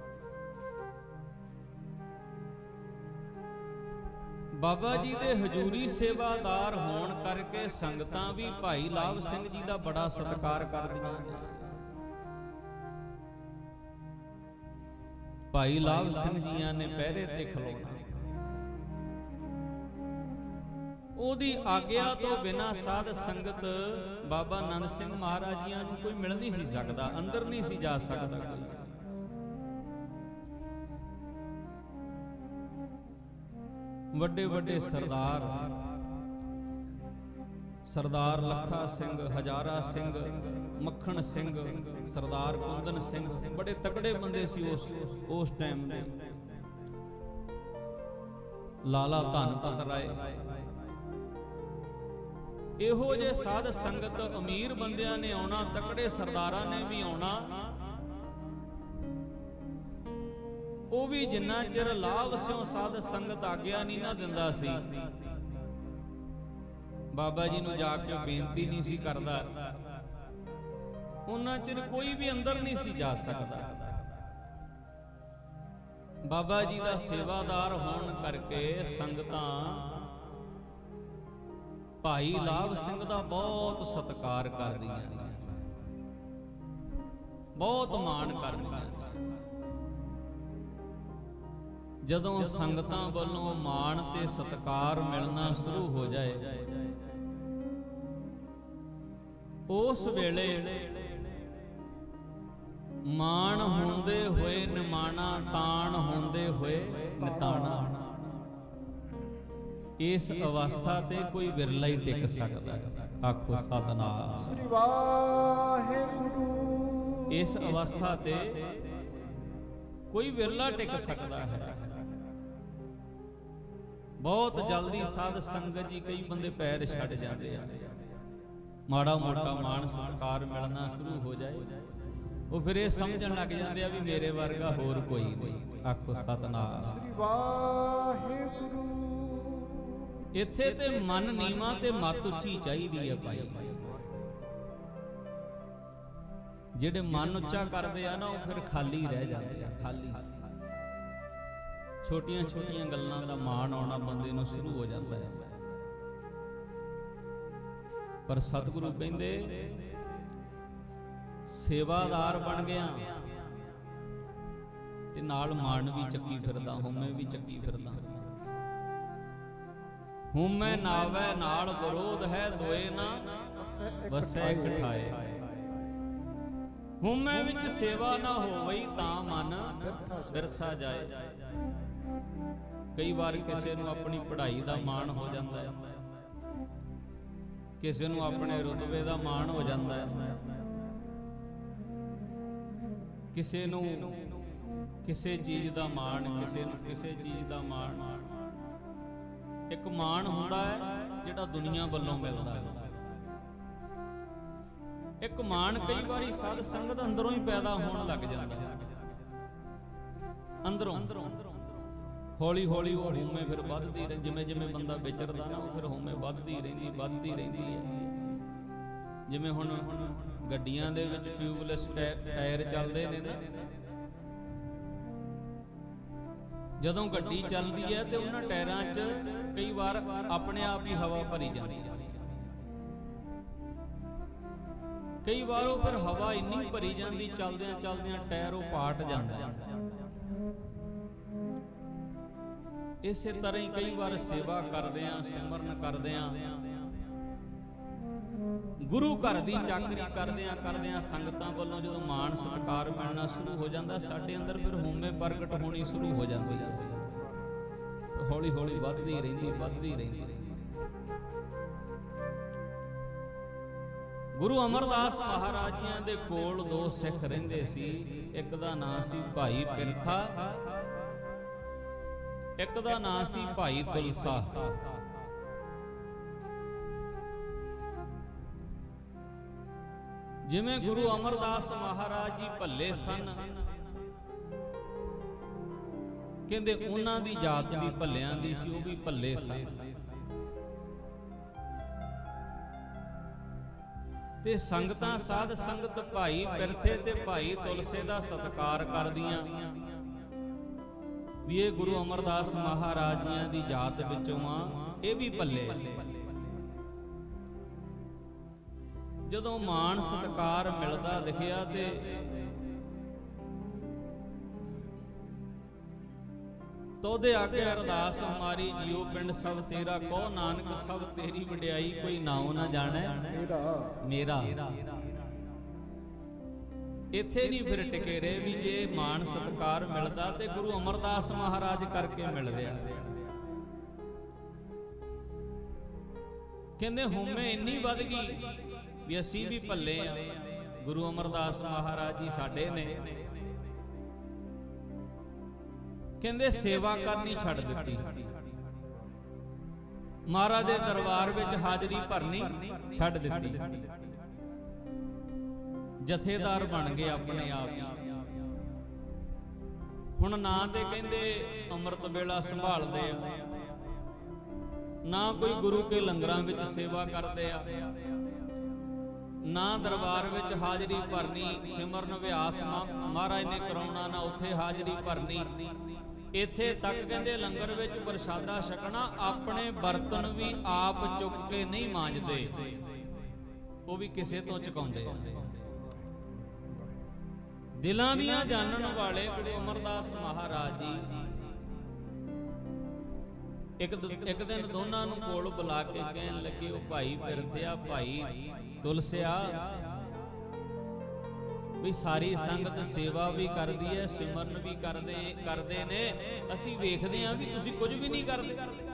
Speaker 1: ਬਾਬਾ ਜੀ ਦੇ ਹਜ਼ੂਰੀ ਸੇਵਾਦਾਰ ਹੋਣ ਕਰਕੇ ਸੰਗਤਾਂ ਵੀ ਭਾਈ ਲਾਭ ਸਿੰਘ ਜੀ ਦਾ ਬੜਾ ਸਤਿਕਾਰ ਕਰਦੀਆਂ ਨੇ। ਭਾਈ ਲਾਭ ਸਿੰਘ ਜੀਆਂ ਨੇ ਪਹਿਰੇ ਤੇ ਖਲੋਣਾ, ਉਹਦੀ ਆਗਿਆ ਤੋਂ ਬਿਨਾਂ ਸਾਧ ਸੰਗਤ ਬਾਬਾ ਆਨੰਦ ਸਿੰਘ ਮਹਾਰਾਜ ਜੀਆਂ ਨੂੰ ਕੋਈ ਮਿਲ ਨਹੀਂ ਸੀ ਸਕਦਾ, ਅੰਦਰ ਨਹੀਂ ਸੀ ਜਾ ਸਕਦਾ ਕੋਈ। ਵੱਡੇ ਵੱਡੇ ਸਰਦਾਰ, ਸਰਦਾਰ ਲੱਖਾ ਸਿੰਘ, ਹਜ਼ਾਰਾ ਸਿੰਘ, ਮੱਖਣ ਸਿੰਘ, ਸਰਦਾਰ ਕੁੰਦਨ ਸਿੰਘ, ਬੜੇ ਤਕੜੇ ਬੰਦੇ ਸੀ ਉਸ ਟਾਈਮ ਦੇ। ਲਾਲਾ ਧਨਪਤ ਰਾਏ, ਇਹੋ ਜੇ ਸਾਧ ਸੰਗਤ ਅਮੀਰ ਬੰਦਿਆਂ ਨੇ ਆਉਣਾ, ਤਕੜੇ ਸਰਦਾਰਾਂ ਨੇ ਵੀ ਆਉਣਾ। ਉਹ ਵੀ ਜਿੰਨਾ ਚਿਰ ਲਾਭ ਸਿਉ ਸਾਧ ਸੰਗਤ ਆਗਿਆ ਨਹੀਂ ਨਾ ਦਿੰਦਾ ਸੀ, ਬਾਬਾ ਜੀ ਨੂੰ ਜਾ ਕੇ ਬੇਨਤੀ ਨਹੀਂ ਸੀ ਕਰਦਾ, ਉਹਨਾਂ ਚਿਰ ਕੋਈ ਵੀ ਅੰਦਰ ਨਹੀਂ ਸੀ ਜਾ ਸਕਦਾ। ਬਾਬਾ ਜੀ ਦਾ ਸੇਵਾਦਾਰ ਹੋਣ ਕਰਕੇ ਸੰਗਤਾਂ ਭਾਈ ਲਾਭ ਸਿੰਘ ਦਾ ਬਹੁਤ ਸਤਿਕਾਰ ਕਰਦੀਆਂ ਨੇ, ਬਹੁਤ ਮਾਣ ਕਰਦੀਆਂ ਨੇ। ਜਦੋਂ ਸੰਗਤਾਂ ਵੱਲੋਂ ਮਾਣ ਤੇ ਸਤਿਕਾਰ ਮਿਲਣਾ ਸ਼ੁਰੂ ਹੋ ਜਾਏ, ਉਸ ਵੇਲੇ ਮਾਣ ਹੁੰਦੇ ਹੋਏ ਨਿਮਾਣਾ, ਤਾਣ ਹੁੰਦੇ ਹੋਏ ਨਿਤਾਣਾ। ਇਸ ਅਵਸਥਾ ਤੇ ਕੋਈ ਵਿਰਲਾ ਹੀ ਟਿਕ ਸਕਦਾ ਹੈ। ਆਖੋ ਸਤਿਨਾਮ
Speaker 2: ਸ੍ਰੀ ਵਾਹਿਗੁਰੂ।
Speaker 1: ਇਸ ਅਵਸਥਾ ਤੇ ਕੋਈ ਵਿਰਲਾ ਟਿਕ ਸਕਦਾ ਹੈ। ਬਹੁਤ ਜਲਦੀ ਸਾਧ ਸੰਗਤ ਜੀ ਕਈ ਬੰਦੇ ਪੈਰ ਛੱਡ ਜਾਂਦੇ ਆ, ਮਾੜਾ ਮੋਟਾ ਮਾਣ ਸਤਿਕਾਰ ਮਿਲਣਾ ਸ਼ੁਰੂ ਹੋ ਜਾਏ, ਉਹ ਫਿਰ ਇਹ ਸਮਝਣ ਲੱਗ ਜਾਂਦੇ ਆ ਵੀ ਮੇਰੇ ਵਰਗਾ ਹੋਰ ਕੋਈ ਨਹੀਂ। ਆਖੋ ਸਤਿਨਾਮ
Speaker 2: ਸ੍ਰੀ ਵਾਹਿਗੁਰੂ।
Speaker 1: ਇੱਥੇ ਤੇ ਮਨ ਨੀਵਾਂ ਤੇ ਮੱਤ ਉੱਚੀ ਚਾਹੀਦੀ ਹੈ ਭਾਈ। ਜਿਹੜੇ ਮਨ ਉੱਚਾ ਕਰਦੇ ਆ ਨਾ, ਉਹ ਫਿਰ ਖਾਲੀ ਰਹਿ ਜਾਂਦੇ ਆ, ਖਾਲੀ। ਛੋਟੀਆਂ ਛੋਟੀਆਂ ਗੱਲਾਂ ਦਾ ਮਾਣ ਆਉਣਾ ਬੰਦੇ ਨੂੰ ਸ਼ੁਰੂ ਹੋ ਜਾਂਦਾ ਹੈ। ਪਰ ਸਤਿਗੁਰੂ ਕਹਿੰਦੇ ਸੇਵਾਦਾਰ ਬਣ ਗਿਆ ਤੇ ਨਾਲ ਮਾਣ ਵੀ ਚੱਕੀ ਫਿਰਦਾ, ਹਉਮੈ ਵੀ ਚੱਕੀ ਫਿਰਦਾ। ਹਉਮੈ ਨਾਵੈ ਨਾਲ ਵਿਰੋਧ ਹੈ, ਦੋਏ ਨਾ ਵਸੈ ਇਕ ਠਾਏ। ਹਉਮੈ ਵਿੱਚ ਸੇਵਾ ਨਾ ਹੋਵਈ ਤਾਂ ਮਨ ਬਿਰਥਾ ਜਾਏ। ਕਈ ਵਾਰ ਕਿਸੇ ਨੂੰ ਆਪਣੀ ਪੜ੍ਹਾਈ ਦਾ ਮਾਣ ਹੋ ਜਾਂਦਾ ਹੈ, ਕਿਸੇ ਨੂੰ ਆਪਣੇ ਰੁਤਬੇ ਦਾ ਮਾਣ ਹੋ ਜਾਂਦਾ ਹੈ, ਕਿਸੇ ਨੂੰ ਕਿਸੇ ਚੀਜ਼ ਦਾ ਮਾਣ, ਕਿਸੇ ਨੂੰ ਕਿਸੇ ਚੀਜ਼ ਦਾ ਮਾਣ। ਇੱਕ ਮਾਣ ਹੁੰਦਾ ਹੈ ਜਿਹੜਾ ਦੁਨੀਆ ਵੱਲੋਂ ਮਿਲਦਾ ਹੈ, ਇੱਕ ਮਾਣ ਕਈ ਵਾਰੀ ਸਾਧ ਸੰਗਤ ਅੰਦਰੋਂ ਹੀ ਪੈਦਾ ਹੋਣ ਲੱਗ ਜਾਂਦਾ ਹੈ। ਅੰਦਰੋਂ ਹੌਲੀ ਹੌਲੀ ਉਹ ਹਉਮੈ ਫਿਰ ਵੱਧਦੀ ਰਹਿ, ਜਿਵੇਂ ਜਿਵੇਂ ਬੰਦਾ ਵਿਚਰਦਾ ਨਾ ਉਹ ਫਿਰ ਹਉਮੈ ਵੱਧਦੀ ਰਹਿੰਦੀ ਹੈ। ਜਿਵੇਂ ਹੁਣ ਗੱਡੀਆਂ ਦੇ ਵਿੱਚ ਟਿਊਬਲੈਸ ਟਾਇਰ ਚੱਲਦੇ ਨੇ ਨਾ, ਜਦੋਂ ਗੱਡੀ ਚੱਲਦੀ ਹੈ ਤੇ ਉਹਨਾਂ ਟਾਇਰਾਂ 'ਚ ਕਈ ਵਾਰ ਆਪਣੇ ਆਪ ਹੀ ਹਵਾ ਭਰੀ ਜਾਂਦੀ ਹੈ। ਕਈ ਵਾਰ ਉਹ ਫਿਰ ਹਵਾ ਇੰਨੀ ਭਰੀ ਜਾਂਦੀ, ਚੱਲਦਿਆਂ ਚੱਲਦਿਆਂ ਟਾਇਰ ਉਹ ਪਾਟ ਜਾਂਦਾ ਹੈ। ਇਸੇ ਤਰ੍ਹਾਂ ਹੀ ਕਈ ਵਾਰ ਸੇਵਾ ਕਰਦਿਆਂ, ਸਿਮਰਨ ਕਰਦਿਆਂ, ਗੁਰੂ ਘਰ ਦੀ ਚਾਕਰੀ ਕਰਦਿਆਂ ਸੰਗਤਾਂ ਵੱਲੋਂ ਜਦੋਂ ਮਾਣ ਸਤਿਕਾਰ ਮਿਲਣਾ ਸ਼ੁਰੂ ਹੋ ਜਾਂਦਾ, ਸਾਡੇ ਅੰਦਰ ਫਿਰ ਹਉਮੈ ਪ੍ਰਗਟ ਹੋਣੀ ਸ਼ੁਰੂ ਹੋ ਜਾਂਦੀ ਹੈ। ਹੌਲੀ ਹੌਲੀ ਵੱਧਦੀ ਰਹਿੰਦੀ। ਗੁਰੂ ਅਮਰਦਾਸ ਮਹਾਰਾਜ ਜੀਆਂ ਦੇ ਕੋਲ ਦੋ ਸਿੱਖ ਰਹਿੰਦੇ ਸੀ। ਇੱਕ ਦਾ ਨਾਂ ਸੀ ਭਾਈ ਪਿਰਥਾ, ਇੱਕ ਦਾ ਨਾਂ ਸੀ ਭਾਈ ਤੁਲਸਾ। ਜਿਵੇਂ ਗੁਰੂ ਅਮਰਦਾਸ ਮਹਾਰਾਜ ਜੀ ਭੱਲੇ ਸਨ, ਕਹਿੰਦੇ ਉਹਨਾਂ ਦੀ ਜਾਤ ਵੀ ਭੱਲਿਆਂ ਦੀ ਸੀ, ਉਹ ਵੀ ਭੱਲੇ ਸਨ। ਤੇ ਸੰਗਤਾਂ ਸਾਧ ਸੰਗਤ ਭਾਈ ਪਿਰਥੇ ਤੇ ਭਾਈ ਤੁਲਸੇ ਦਾ ਸਤਿਕਾਰ ਕਰਦੀਆਂ ਵੀ ਇਹ ਗੁਰੂ ਅਮਰਦਾਸ ਮਹਾਰਾਜ ਜੀਆਂ ਦੀ ਜਾਤ ਵਿੱਚੋਂ ਆ, ਇਹ ਵੀ ਭੱਲੇ। ਜਦੋਂ ਮਾਣ ਸਤਿਕਾਰ ਮਿਲਦਾ ਦਿਖਿਆ ਤੇ ਤੋਦੇ ਆਗੇ ਅਰਦਾਸ ਹਮਾਰੀ ਜੀਓ ਪਿੰਡ ਸਭ ਤੇਰਾ, ਕਹੋ ਨਾਨਕ ਸਭ ਤੇਰੀ ਵਡਿਆਈ, ਕੋਈ ਨਾਉ ਨਾ ਜਾਣੈ ਮੇਰਾ। ਇੱਥੇ ਨਹੀਂ ਫਿਰ ਟਿਕੇ ਰਹੇ ਵੀ ਜੇ ਮਾਣ ਸਤਿਕਾਰ ਮਿਲਦਾ ਤੇ ਗੁਰੂ ਅਮਰਦਾਸ ਮਹਾਰਾਜ ਕਰਕੇ ਮਿਲ ਰਿਹਾ। ਕਹਿੰਦੇ ਹਉਮੈ ਇੰਨੀ ਵੱਧ ਗਈ ਵੀ ਅਸੀਂ ਵੀ ਭੱਲੇ ਆ, ਗੁਰੂ ਅਮਰਦਾਸ ਮਹਾਰਾਜ ਜੀ ਸਾਡੇ ਨੇ। ਕਹਿੰਦੇ ਸੇਵਾ ਕਰਨੀ ਛੱਡ ਦਿੱਤੀ, ਮਹਾਰਾਜ ਦੇ ਦਰਬਾਰ ਵਿੱਚ ਹਾਜ਼ਰੀ ਭਰਨੀ ਛੱਡ ਦਿੱਤੀ, ਜਥੇਦਾਰ ਬਣ ਗਏ ਆਪਣੇ ਆਪ ਹੀ। ਹੁਣ ਨਾ ਤੇ ਕਹਿੰਦੇ ਅੰਮ੍ਰਿਤ ਵੇਲਾ ਸੰਭਾਲਦੇ ਆ, ਨਾ ਕੋਈ ਗੁਰੂ ਕੇ ਲੰਗਰਾਂ ਵਿੱਚ ਸੇਵਾ ਕਰਦੇ ਆ, ਨਾ ਦਰਬਾਰ ਵਿੱਚ ਹਾਜ਼ਰੀ ਭਰਨੀ, ਸਿਮਰਨ ਅਭਿਆਸ ਮਹਾਰਾਜ ਨੇ ਕਰਾਉਣਾ ਨਾ ਉੱਥੇ ਹਾਜ਼ਰੀ ਭਰਨੀ। ਇੱਥੇ ਤੱਕ ਕਹਿੰਦੇ ਲੰਗਰ ਵਿੱਚ ਪ੍ਰਸ਼ਾਦਾ ਛਕਣਾ, ਆਪਣੇ ਬਰਤਨ ਵੀ ਆਪ ਚੁੱਕ ਕੇ ਨਹੀਂ ਮਾਂਜਦੇ, ਉਹ ਵੀ ਕਿਸੇ ਤੋਂ ਚੁਕਾਉਂਦੇ ਆ। ਦਿਲਾਂ ਦੀਆਂ ਜਾਣਨ ਵਾਲੇ ਗੁਰੂ ਅਮਰਦਾਸ ਮਹਾਰਾਜ ਜੀ ਇੱਕ ਦਿਨ ਦੋਨਾਂ ਨੂੰ ਕੋਲ ਬੁਲਾ ਕੇ ਕਹਿਣ ਲੱਗੇ, ਉਹ ਭਾਈ ਪਿਰਥਿਆ, ਭਾਈ ਤੁਲਸਿਆ, ਵੀ ਸਾਰੀ ਸੰਗਤ ਸੇਵਾ ਵੀ ਕਰਦੀ ਹੈ, ਸਿਮਰਨ ਵੀ ਕਰਦੇ ਨੇ, ਅਸੀਂ ਵੇਖਦੇ ਹਾਂ ਵੀ ਤੁਸੀਂ ਕੁਝ ਵੀ ਨਹੀਂ ਕਰਦੇ।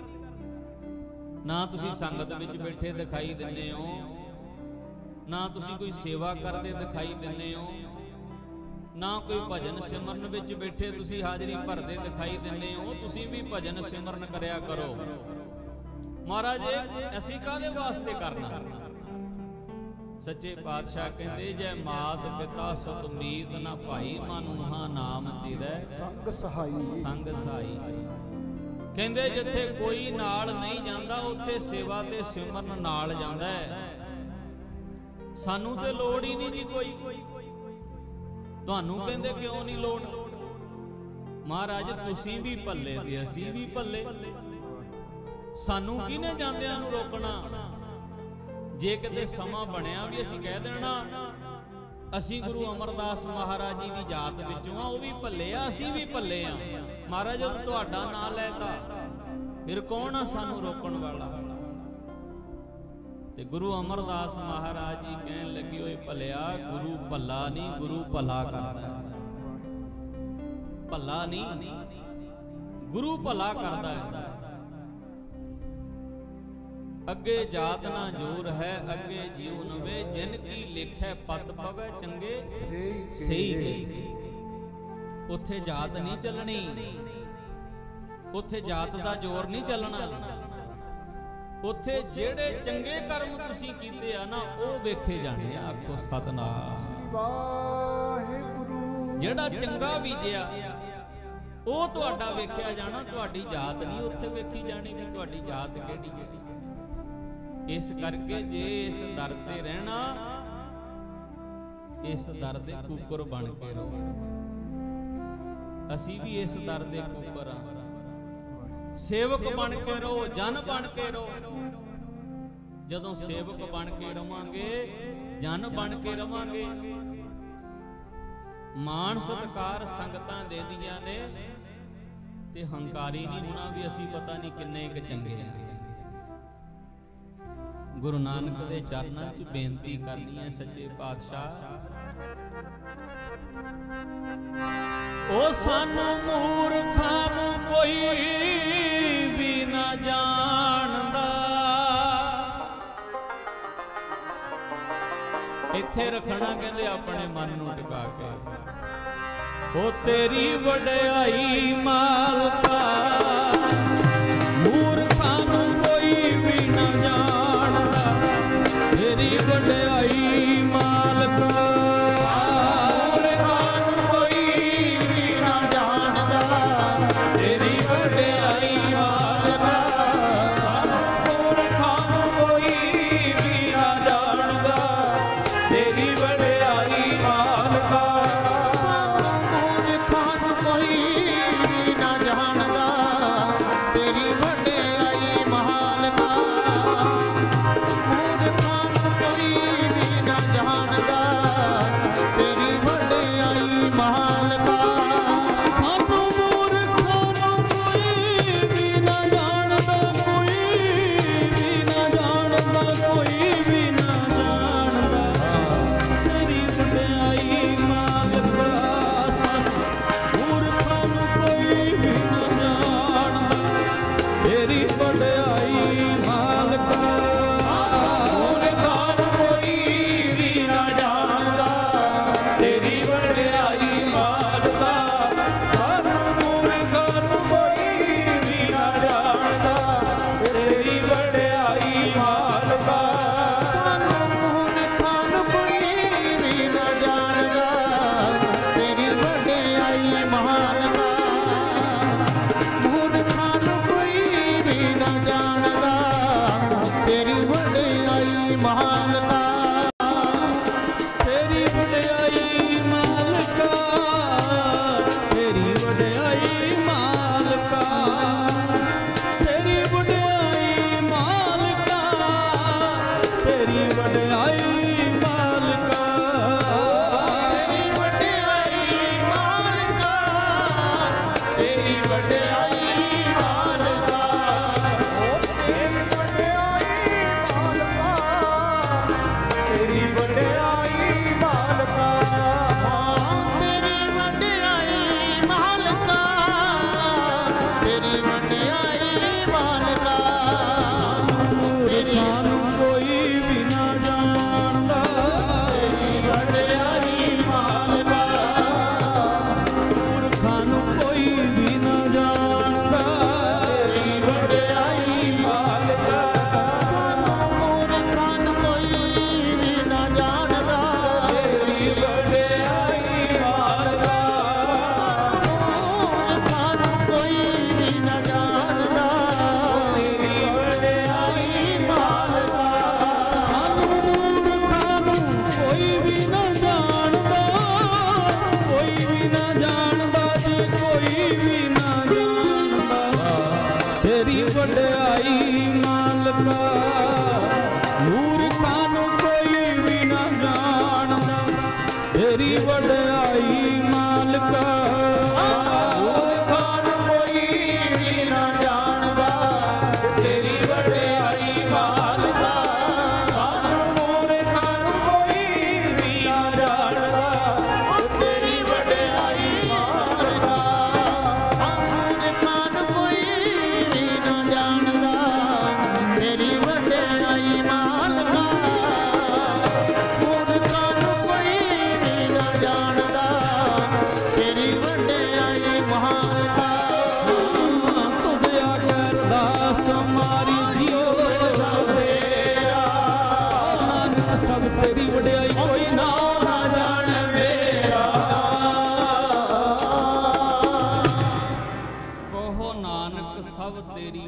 Speaker 1: ਨਾ ਤੁਸੀਂ ਸੰਗਤ ਵਿੱਚ ਬੈਠੇ ਦਿਖਾਈ ਦਿੰਦੇ ਹੋ, ਨਾ ਤੁਸੀਂ ਕੋਈ ਸੇਵਾ ਕਰਦੇ ਦਿਖਾਈ ਦਿੰਦੇ ਹੋ, ਨਾ ਕੋਈ ਭਜਨ ਸਿਮਰਨ ਵਿੱਚ ਬੈਠੇ ਤੁਸੀਂ ਹਾਜ਼ਰੀ ਭਰਦੇ ਦਿਖਾਈ ਦਿੰਦੇ ਹੋ। ਤੁਸੀਂ ਵੀ ਭਜਨ ਸਿਮਰਨ ਕਰਿਆ ਕਰੋ। ਮਹਾਰਾਜ ਅਸੀਂ ਕਾਹਦੇ ਵਾਸਤੇ ਕਰਨਾ? ਸੱਚੇ ਪਾਤਸ਼ਾਹ ਕਹਿੰਦੇ, ਜੈ ਮਾਤ ਪਿਤਾ ਸੁਤ ਮੀਤ, ਨਾ ਭਾਈ ਮਨੁਹਾ ਨਾਮ ਤੇਰੇ ਸੰਗ ਸਹਾਈ। ਕਹਿੰਦੇ ਜਿੱਥੇ ਕੋਈ ਨਾਲ ਨਹੀਂ ਜਾਂਦਾ ਉੱਥੇ ਸੇਵਾ ਤੇ ਸਿਮਰਨ ਨਾਲ ਜਾਂਦਾ ਹੈ। ਸਾਨੂੰ ਤੇ ਲੋੜ ਹੀ ਨਹੀਂ ਜੀ ਕੋਈ। ਤੁਹਾਨੂੰ ਕਹਿੰਦੇ ਕਿਉਂ ਨਹੀਂ ਲੋੜ? ਮਹਾਰਾਜ ਤੁਸੀਂ ਵੀ ਭੱਲੇ ਤੇ ਅਸੀਂ ਵੀ ਭੱਲੇ, ਸਾਨੂੰ ਕਿਹਨੇ ਜਾਂਦਿਆਂ ਨੂੰ ਰੋਕਣਾ? ਜੇ ਕਿਤੇ ਸਮਾਂ ਬਣਿਆ ਵੀ ਅਸੀਂ ਕਹਿ ਦੇਣਾ ਅਸੀਂ ਗੁਰੂ ਅਮਰਦਾਸ ਮਹਾਰਾਜ ਜੀ ਦੀ ਜਾਤ ਵਿੱਚੋਂ ਆ, ਉਹ ਵੀ ਭੱਲੇ ਆ, ਅਸੀਂ ਵੀ ਭੱਲੇ ਆ। ਮਹਾਰਾਜ ਜਦੋਂ ਤੁਹਾਡਾ ਨਾਂ ਲੈਤਾ ਫਿਰ ਕੌਣ ਆ ਸਾਨੂੰ ਰੋਕਣ ਵਾਲਾ? ਤੇ ਗੁਰੂ ਅਮਰਦਾਸ ਮਹਾਰਾਜ ਜੀ ਕਹਿਣ ਲੱਗੇ, ਓਏ ਭਲਿਆ, ਗੁਰੂ ਭੱਲਾ ਨਹੀਂ, ਗੁਰੂ ਭਲਾ ਕਰਦਾ ਹੈ। ਭੱਲਾ ਨਹੀਂ, ਗੁਰੂ ਭਲਾ ਕਰਦਾ ਹੈ। ਅੱਗੇ ਜਾਤ ਨਾ ਜੋਰ ਹੈ, ਅੱਗੇ ਜਿਉ ਨਵੇ, ਜਿਨ ਕੀ ਲਿਖੈ ਪਤ ਪਵੈ ਚੰਗੇ ਸਹੀ ਗਏ। ਉੱਥੇ ਜਾਤ ਨਹੀਂ ਚੱਲਣੀ, ਉੱਥੇ ਜਾਤ ਦਾ ਜ਼ੋਰ ਨਹੀਂ ਚੱਲਣਾ। ਉੱਥੇ ਜਿਹੜੇ ਚੰਗੇ ਕਰਮ ਤੁਸੀਂ ਕੀਤੇ ਆ ਨਾ, ਉਹ ਵੇਖੇ ਜਾਣੇ ਆ। ਆਖੋ ਸਤਿਨਾਮ
Speaker 2: ਵਾਹਿਗੁਰੂ।
Speaker 1: ਜਿਹੜਾ ਚੰਗਾ ਬੀਜਿਆ ਉਹ ਤੁਹਾਡਾ ਵੇਖਿਆ ਜਾਣਾ, ਤੁਹਾਡੀ ਜਾਤ ਨਹੀਂ ਉੱਥੇ ਵੇਖੀ ਜਾਣੀ ਵੀ ਤੁਹਾਡੀ ਜਾਤ ਕਿਹੜੀ ਹੈ। ਇਸ ਕਰਕੇ ਜੇ ਇਸ ਦਰ ਤੇ ਰਹਿਣਾ, ਇਸ ਦਰ ਦੇ ਕੂਕਰ ਬਣ ਕੇ ਰਹੋ। ਅਸੀਂ ਵੀ ਇਸ ਦਰ ਦੇ ਕੂਕਰ ਆ। ਸੇਵਕ ਬਣ ਕੇ ਰਹੋ, ਜਨ ਬਣ ਕੇ ਰਹੋ। ਜਦੋਂ ਸੇਵਕ ਬਣ ਕੇ ਰਵਾਂਗੇ, ਜਨ ਬਣ ਕੇ ਰਵਾਂਗੇ, ਮਾਣ ਸਤਿਕਾਰ ਸੰਗਤਾਂ ਦੇ ਦੀਆਂ ਨੇ, ਤੇ ਹੰਕਾਰੀ ਨਹੀਂ ਹੋਣਾ ਵੀ ਅਸੀਂ ਪਤਾ ਨਹੀਂ ਕਿੰਨੇ ਕੁ ਚੰਗੇ ਆ। ਗੁਰੂ ਨਾਨਕ ਦੇ ਚਰਨਾਂ 'ਚ ਬੇਨਤੀ ਕਰਨੀ ਹੈ, ਸੱਚੇ ਪਾਤਸ਼ਾਹ ਉਹ ਸਾਨੂੰ ਮੂਰਖਾਂ ਨੂੰ ਕੋਈ ਵੀ ਨਾ ਜਾਣਦਾ। ਇੱਥੇ ਰੱਖਣਾ ਕਹਿੰਦੇ ਆਪਣੇ ਮਨ ਨੂੰ ਟਿਕਾ ਕੇ। ਉਹ ਤੇਰੀ ਵਡਿਆਈ ਮਾਲਕਾ, ਮੂਰਖਾਂ ਨੂੰ ਕੋਈ ਵੀ ਨਾ ਜਾਣਦਾ। ਤੇਰੀ ਵਡਿਆਈ ਮਾਲਕਾ, ਮੂਰਖਾਂ ਨੂੰ ਕੋਈ ਵੀ ਨਾ ਜਾਣਦਾ। ਤੇਰੀ ਵਡਿਆਈ ਮਾਲਕਾ, ਮੂਰਖਾਂ ਨੂੰ ਕੋਈ ਵੀ ਨਾ ਜਾਣਦਾ। ਤੇਰੀ ਵਡਿਆਈ ਮਾਲਕਾ,
Speaker 2: ਕੋਈ ਵੀ ਨਾ ਜਾਣਦਾ।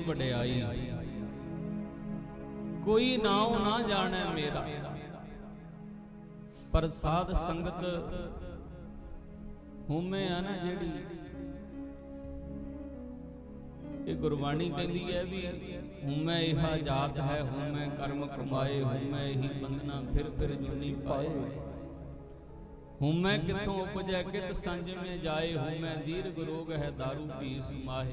Speaker 1: ਵਡਿਆਈ, ਕੋਈ ਨਾਉ ਨਾ ਜਾਣੈ ਮੇਰਾ। ਪਰ ਸਾਧ ਸੰਗਤ ਹਉਮੈ ਆ ਨਾ ਜਿਹੜੀ, ਇਹ ਗੁਰਬਾਣੀ ਕਹਿੰਦੀ ਹੈ ਵੀ ਹਉਮੈ ਇਹਾ ਜਾਤ ਹੈ, ਹਉਮੈ ਕਰਮ ਕਮਾਏ, ਹਉਮੈ ਹੀ ਬੰਧਨਾ ਫਿਰ ਫਿਰ ਜੁਨੀ ਪਾਏ। ਹਉਮੈ ਕਿੱਥੋਂ ਉਪਜੈ ਕਿਤ ਸੰਜਮੇ ਜਾਏ, ਹਉਮੈ ਦੀਰਘ ਰੋਗ ਹੈ ਦਾਰੂ ਪੀ ਸਮਾਹੇ।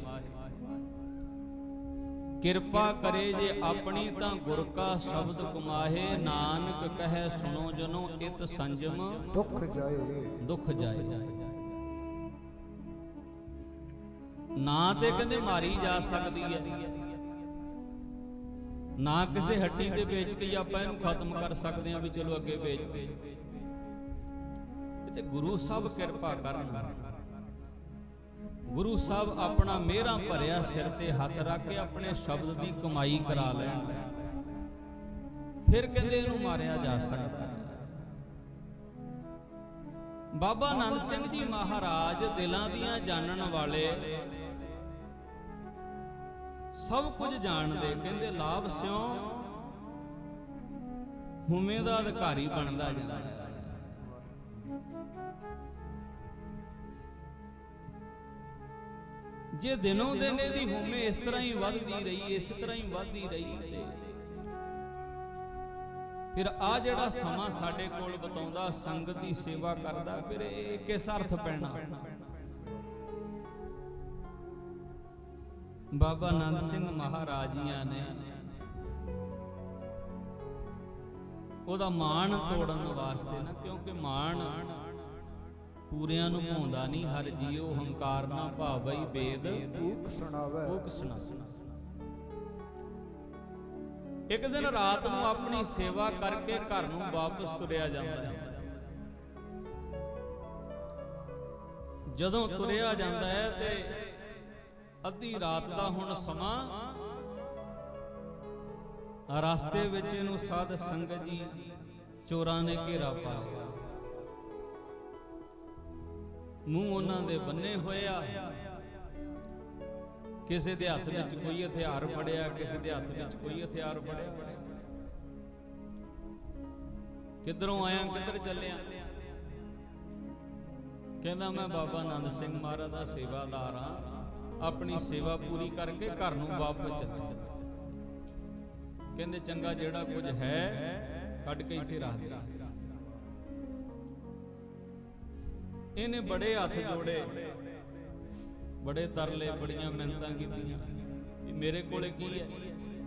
Speaker 1: ਕਿਰਪਾ ਕਰੇ ਜੇ ਆਪਣੀ ਤਾਂ ਗੁਰ ਕਾ ਸ਼ਬਦ ਕਮਾਹੇ, ਨਾਨਕ ਕਹੈ ਸੁਣੋ ਜਨੋ ਇਤ ਸੰਜਮ
Speaker 2: ਦੁਖ ਜਾਏ।
Speaker 1: ਦੁਖ ਜਾਏ। ਨਾ ਤੇ ਕਹਿੰਦੇ ਮਾਰੀ ਜਾ ਸਕਦੀ ਹੈ, ਨਾ ਕਿਸੇ ਹੱਟੀ ਤੇ ਵੇਚ ਕੇ ਆਪਾਂ ਇਹਨੂੰ ਖਤਮ ਕਰ ਸਕਦੇ ਹਾਂ ਵੀ ਚਲੋ ਅੱਗੇ ਵੇਚਦੇ। ਤੇ ਗੁਰੂ ਸਾਹਿਬ ਕਿਰਪਾ ਕਰਨ, ਗੁਰੂ ਸਾਹਿਬ ਆਪਣਾ ਮਿਹਰਾਂ ਭਰਿਆ ਸਿਰ ਤੇ ਹੱਥ ਰੱਖ ਕੇ ਆਪਣੇ ਸ਼ਬਦ ਦੀ ਕਮਾਈ ਕਰਾ ਲੈਣ, ਫਿਰ ਕਹਿੰਦੇ ਇਹਨੂੰ ਮਾਰਿਆ ਜਾ ਸਕਦਾ ਹੈ। ਬਾਬਾ ਆਨੰਦ ਸਿੰਘ ਜੀ ਮਹਾਰਾਜ ਦਿਲਾਂ ਦੀਆਂ ਜਾਣਨ ਵਾਲੇ, ਸਭ ਕੁਝ ਜਾਣਦੇ, ਕਹਿੰਦੇ ਲਾਭ ਸਿਉ ਹਉਮੈ ਦਾ ਅਧਿਕਾਰੀ ਬਣਦਾ ਜਾਂਦਾ ਹੈ। ਜੇ ਦਿਨੋਂ ਦਿਨ ਇਹਦੀ ਹਉਮੈ ਇਸ ਤਰ੍ਹਾਂ ਹੀ ਵੱਧਦੀ ਰਹੀ, ਇਸ ਤਰ੍ਹਾਂ ਹੀ ਵੱਧਦੀ ਰਹੀ, ਤੇ ਫਿਰ ਆ ਜਿਹੜਾ ਸਮਾਂ ਸਾਡੇ ਕੋਲ ਬਤਾਉਂਦਾ ਸੰਗਤ ਦੀ ਸੇਵਾ ਕਰਦਾ, ਫਿਰ ਇਹ ਕਿਸ ਅਰਥ ਪੈਣਾ। ਬਾਬਾ ਆਨੰਦ ਸਿੰਘ ਮਹਾਰਾਜ ਜੀਆਂ ਨੇ ਉਹਦਾ ਮਾਣ ਤੋੜਨ ਵਾਸਤੇ ਨਾ, ਕਿਉਂਕਿ ਮਾਣ ਪੂਰਿਆਂ ਨੂੰ ਭਾਉਂਦਾ ਨਹੀਂ, ਹਰ ਜੀਉ ਹੰਕਾਰ ਨਾ ਭਾਵਈ ਵੇਦ
Speaker 2: ਊਕ ਸੁਣਾਵੇ।
Speaker 1: ਊਕ ਸੁਣਾਵੇ। ਇੱਕ ਦਿਨ ਰਾਤ ਨੂੰ ਆਪਣੀ ਸੇਵਾ ਕਰਕੇ ਘਰ ਨੂੰ ਵਾਪਸ ਤੁਰਿਆ ਜਾਂਦਾ ਹੈ। ਜਦੋਂ ਤੁਰਿਆ ਜਾਂਦਾ ਹੈ ਤੇ ਅੱਧੀ ਰਾਤ ਦਾ ਹੁਣ ਸਮਾਂ, ਰਸਤੇ ਵਿੱਚ ਇਹਨੂੰ ਸਾਧ ਸੰਗਤ ਜੀ ਚੋਰਾਂ ਨੇ ਘੇਰਾ ਪਾ ਲਿਆ। ਮੂੰਹ ਉਹਨਾਂ ਦੇ ਬੰਨੇ ਹੋਇਆ, ਕਿਸੇ ਦੇ ਹੱਥ ਵਿੱਚ ਕੋਈ ਹਥਿਆਰ ਫੜਿਆ, ਕਿਸੇ ਦੇ ਹੱਥ ਵਿੱਚ ਕੋਈ ਹਥਿਆਰ ਫੜਿਆ। ਕਿੱਧਰੋਂ ਆਇਆ ਕਿੱਧਰ ਚੱਲਿਆ? ਕਹਿੰਦਾ ਮੈਂ ਬਾਬਾ ਆਨੰਦ ਸਿੰਘ ਮਹਾਰਾਜ ਦਾ ਸੇਵਾਦਾਰ ਹਾਂ, ਆਪਣੀ ਸੇਵਾ ਪੂਰੀ ਕਰਕੇ ਘਰ ਨੂੰ ਵਾਪਸ ਚੱਲਿਆ। ਕਹਿੰਦੇ ਚੰਗਾ, ਜਿਹੜਾ ਕੁਝ ਹੈ ਕੱਢ ਕੇ ਇੱਥੇ ਰੱਖ ਦੇ। ਇਹਨੇ ਬੜੇ ਹੱਥ ਜੋੜੇ, ਬੜੇ ਤਰਲੇ, ਬੜੀਆਂ ਮਿਹਨਤਾਂ ਕੀਤੀਆਂ ਵੀ ਮੇਰੇ ਕੋਲੇ ਕੀ ਹੈ।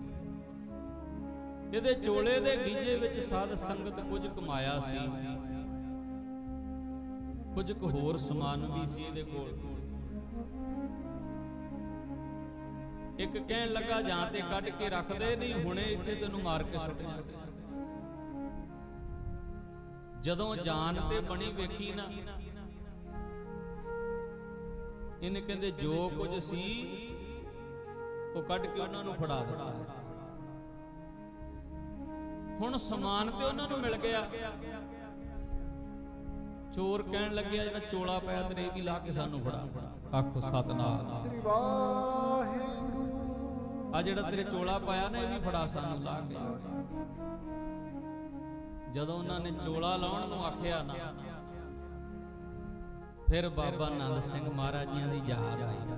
Speaker 1: ਇਹਦੇ ਚੋਲੇ ਦੇ ਗੀਜੇ ਵਿੱਚ ਸਾਧ ਸੰਗਤ ਕੁਝ ਕਮਾਇਆ ਸੀ, ਕੁਝ ਕੁ ਹੋਰ ਸਮਾਨ ਵੀ ਸੀ ਇਹਦੇ ਕੋਲ। ਇੱਕ ਕਹਿਣ ਲੱਗਾ ਜਾਂ ਤੇ ਕੱਢ ਕੇ ਰੱਖ ਦੇ, ਨਹੀਂ ਹੁਣੇ ਇੱਥੇ ਤੈਨੂੰ ਮਾਰ ਕੇ ਸੁੱਟ ਜਾਵਾਂਗੇ। ਜਦੋਂ ਜਾਨ ਤੇ ਬਣੀ ਵੇਖੀ ਨਾ, ਇਹਨੇ ਕਹਿੰਦੇ ਜੋ ਕੁਝ ਸੀ ਉਹ ਕੱਢ ਕੇ ਉਹਨਾਂ ਨੂੰ ਫੜਾ ਦਿੱਤਾ। ਹੁਣ ਸਮਾਨ ਤੇ ਉਹਨਾਂ ਨੂੰ ਮਿਲ ਗਿਆ। ਚੋਰ ਕਹਿਣ ਲੱਗਿਆ ਜਿਹੜਾ ਚੋਲਾ ਪਿਆ ਤੇਰੇ ਵੀ ਲਾ ਕੇ ਸਾਨੂੰ ਫੜਾ। ਆਖੋ ਸਤਨਾਮ
Speaker 2: ਸ੍ਰੀ ਵਾਹਿਗੁਰੂ।
Speaker 1: ਆ ਜਿਹੜਾ ਤੇਰੇ ਚੋਲਾ ਪਾਇਆ ਨਾ ਇਹ ਵੀ ਫੜਾ ਸਾਨੂੰ ਲਾ ਕੇ। ਜਦੋਂ ਉਹਨਾਂ ਨੇ ਚੋਲਾ ਲਾਉਣ ਨੂੰ ਆਖਿਆ ਨਾ, ਫਿਰ ਬਾਬਾ ਆਨੰਦ ਸਿੰਘ ਮਹਾਰਾਜ ਜੀਆਂ ਦੀ ਯਾਦ ਆਈ।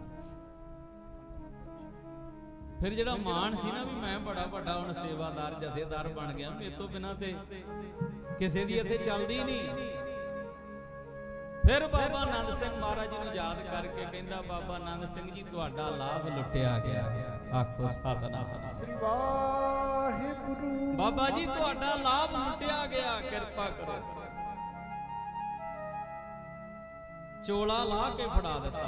Speaker 1: ਫਿਰ ਜਿਹੜਾ ਮਾਣ ਸੀ ਨਾ ਵੀ ਮੈਂ ਬੜਾ ਵੱਡਾ ਹੁਣ ਸੇਵਾਦਾਰ ਜਥੇਦਾਰ ਬਣ ਗਿਆ, ਮੇਰੇ ਤੋਂ ਬਿਨਾਂ ਤੇ ਕਿਸੇ ਦੀ ਇੱਥੇ ਚੱਲਦੀ ਨਹੀਂ। ਫਿਰ ਬਾਬਾ ਆਨੰਦ ਸਿੰਘ ਮਹਾਰਾਜ ਜੀ ਨੂੰ ਯਾਦ ਕਰਕੇ ਕਹਿੰਦਾ ਬਾਬਾ ਆਨੰਦ ਸਿੰਘ ਜੀ ਤੁਹਾਡਾ ਲਾਭ ਲੁੱਟਿਆ ਗਿਆ। ਆਖੋ ਸਤਨਾਮ
Speaker 2: ਸ੍ਰੀ ਵਾਹਿਗੁਰੂ।
Speaker 1: ਬਾਬਾ ਜੀ ਤੁਹਾਡਾ ਲਾਭ ਲੁੱਟਿਆ ਗਿਆ, ਕਿਰਪਾ ਕਰੋ। ਚੋਲਾ ਲਾ ਕੇ ਫੜਾ ਦਿੱਤਾ।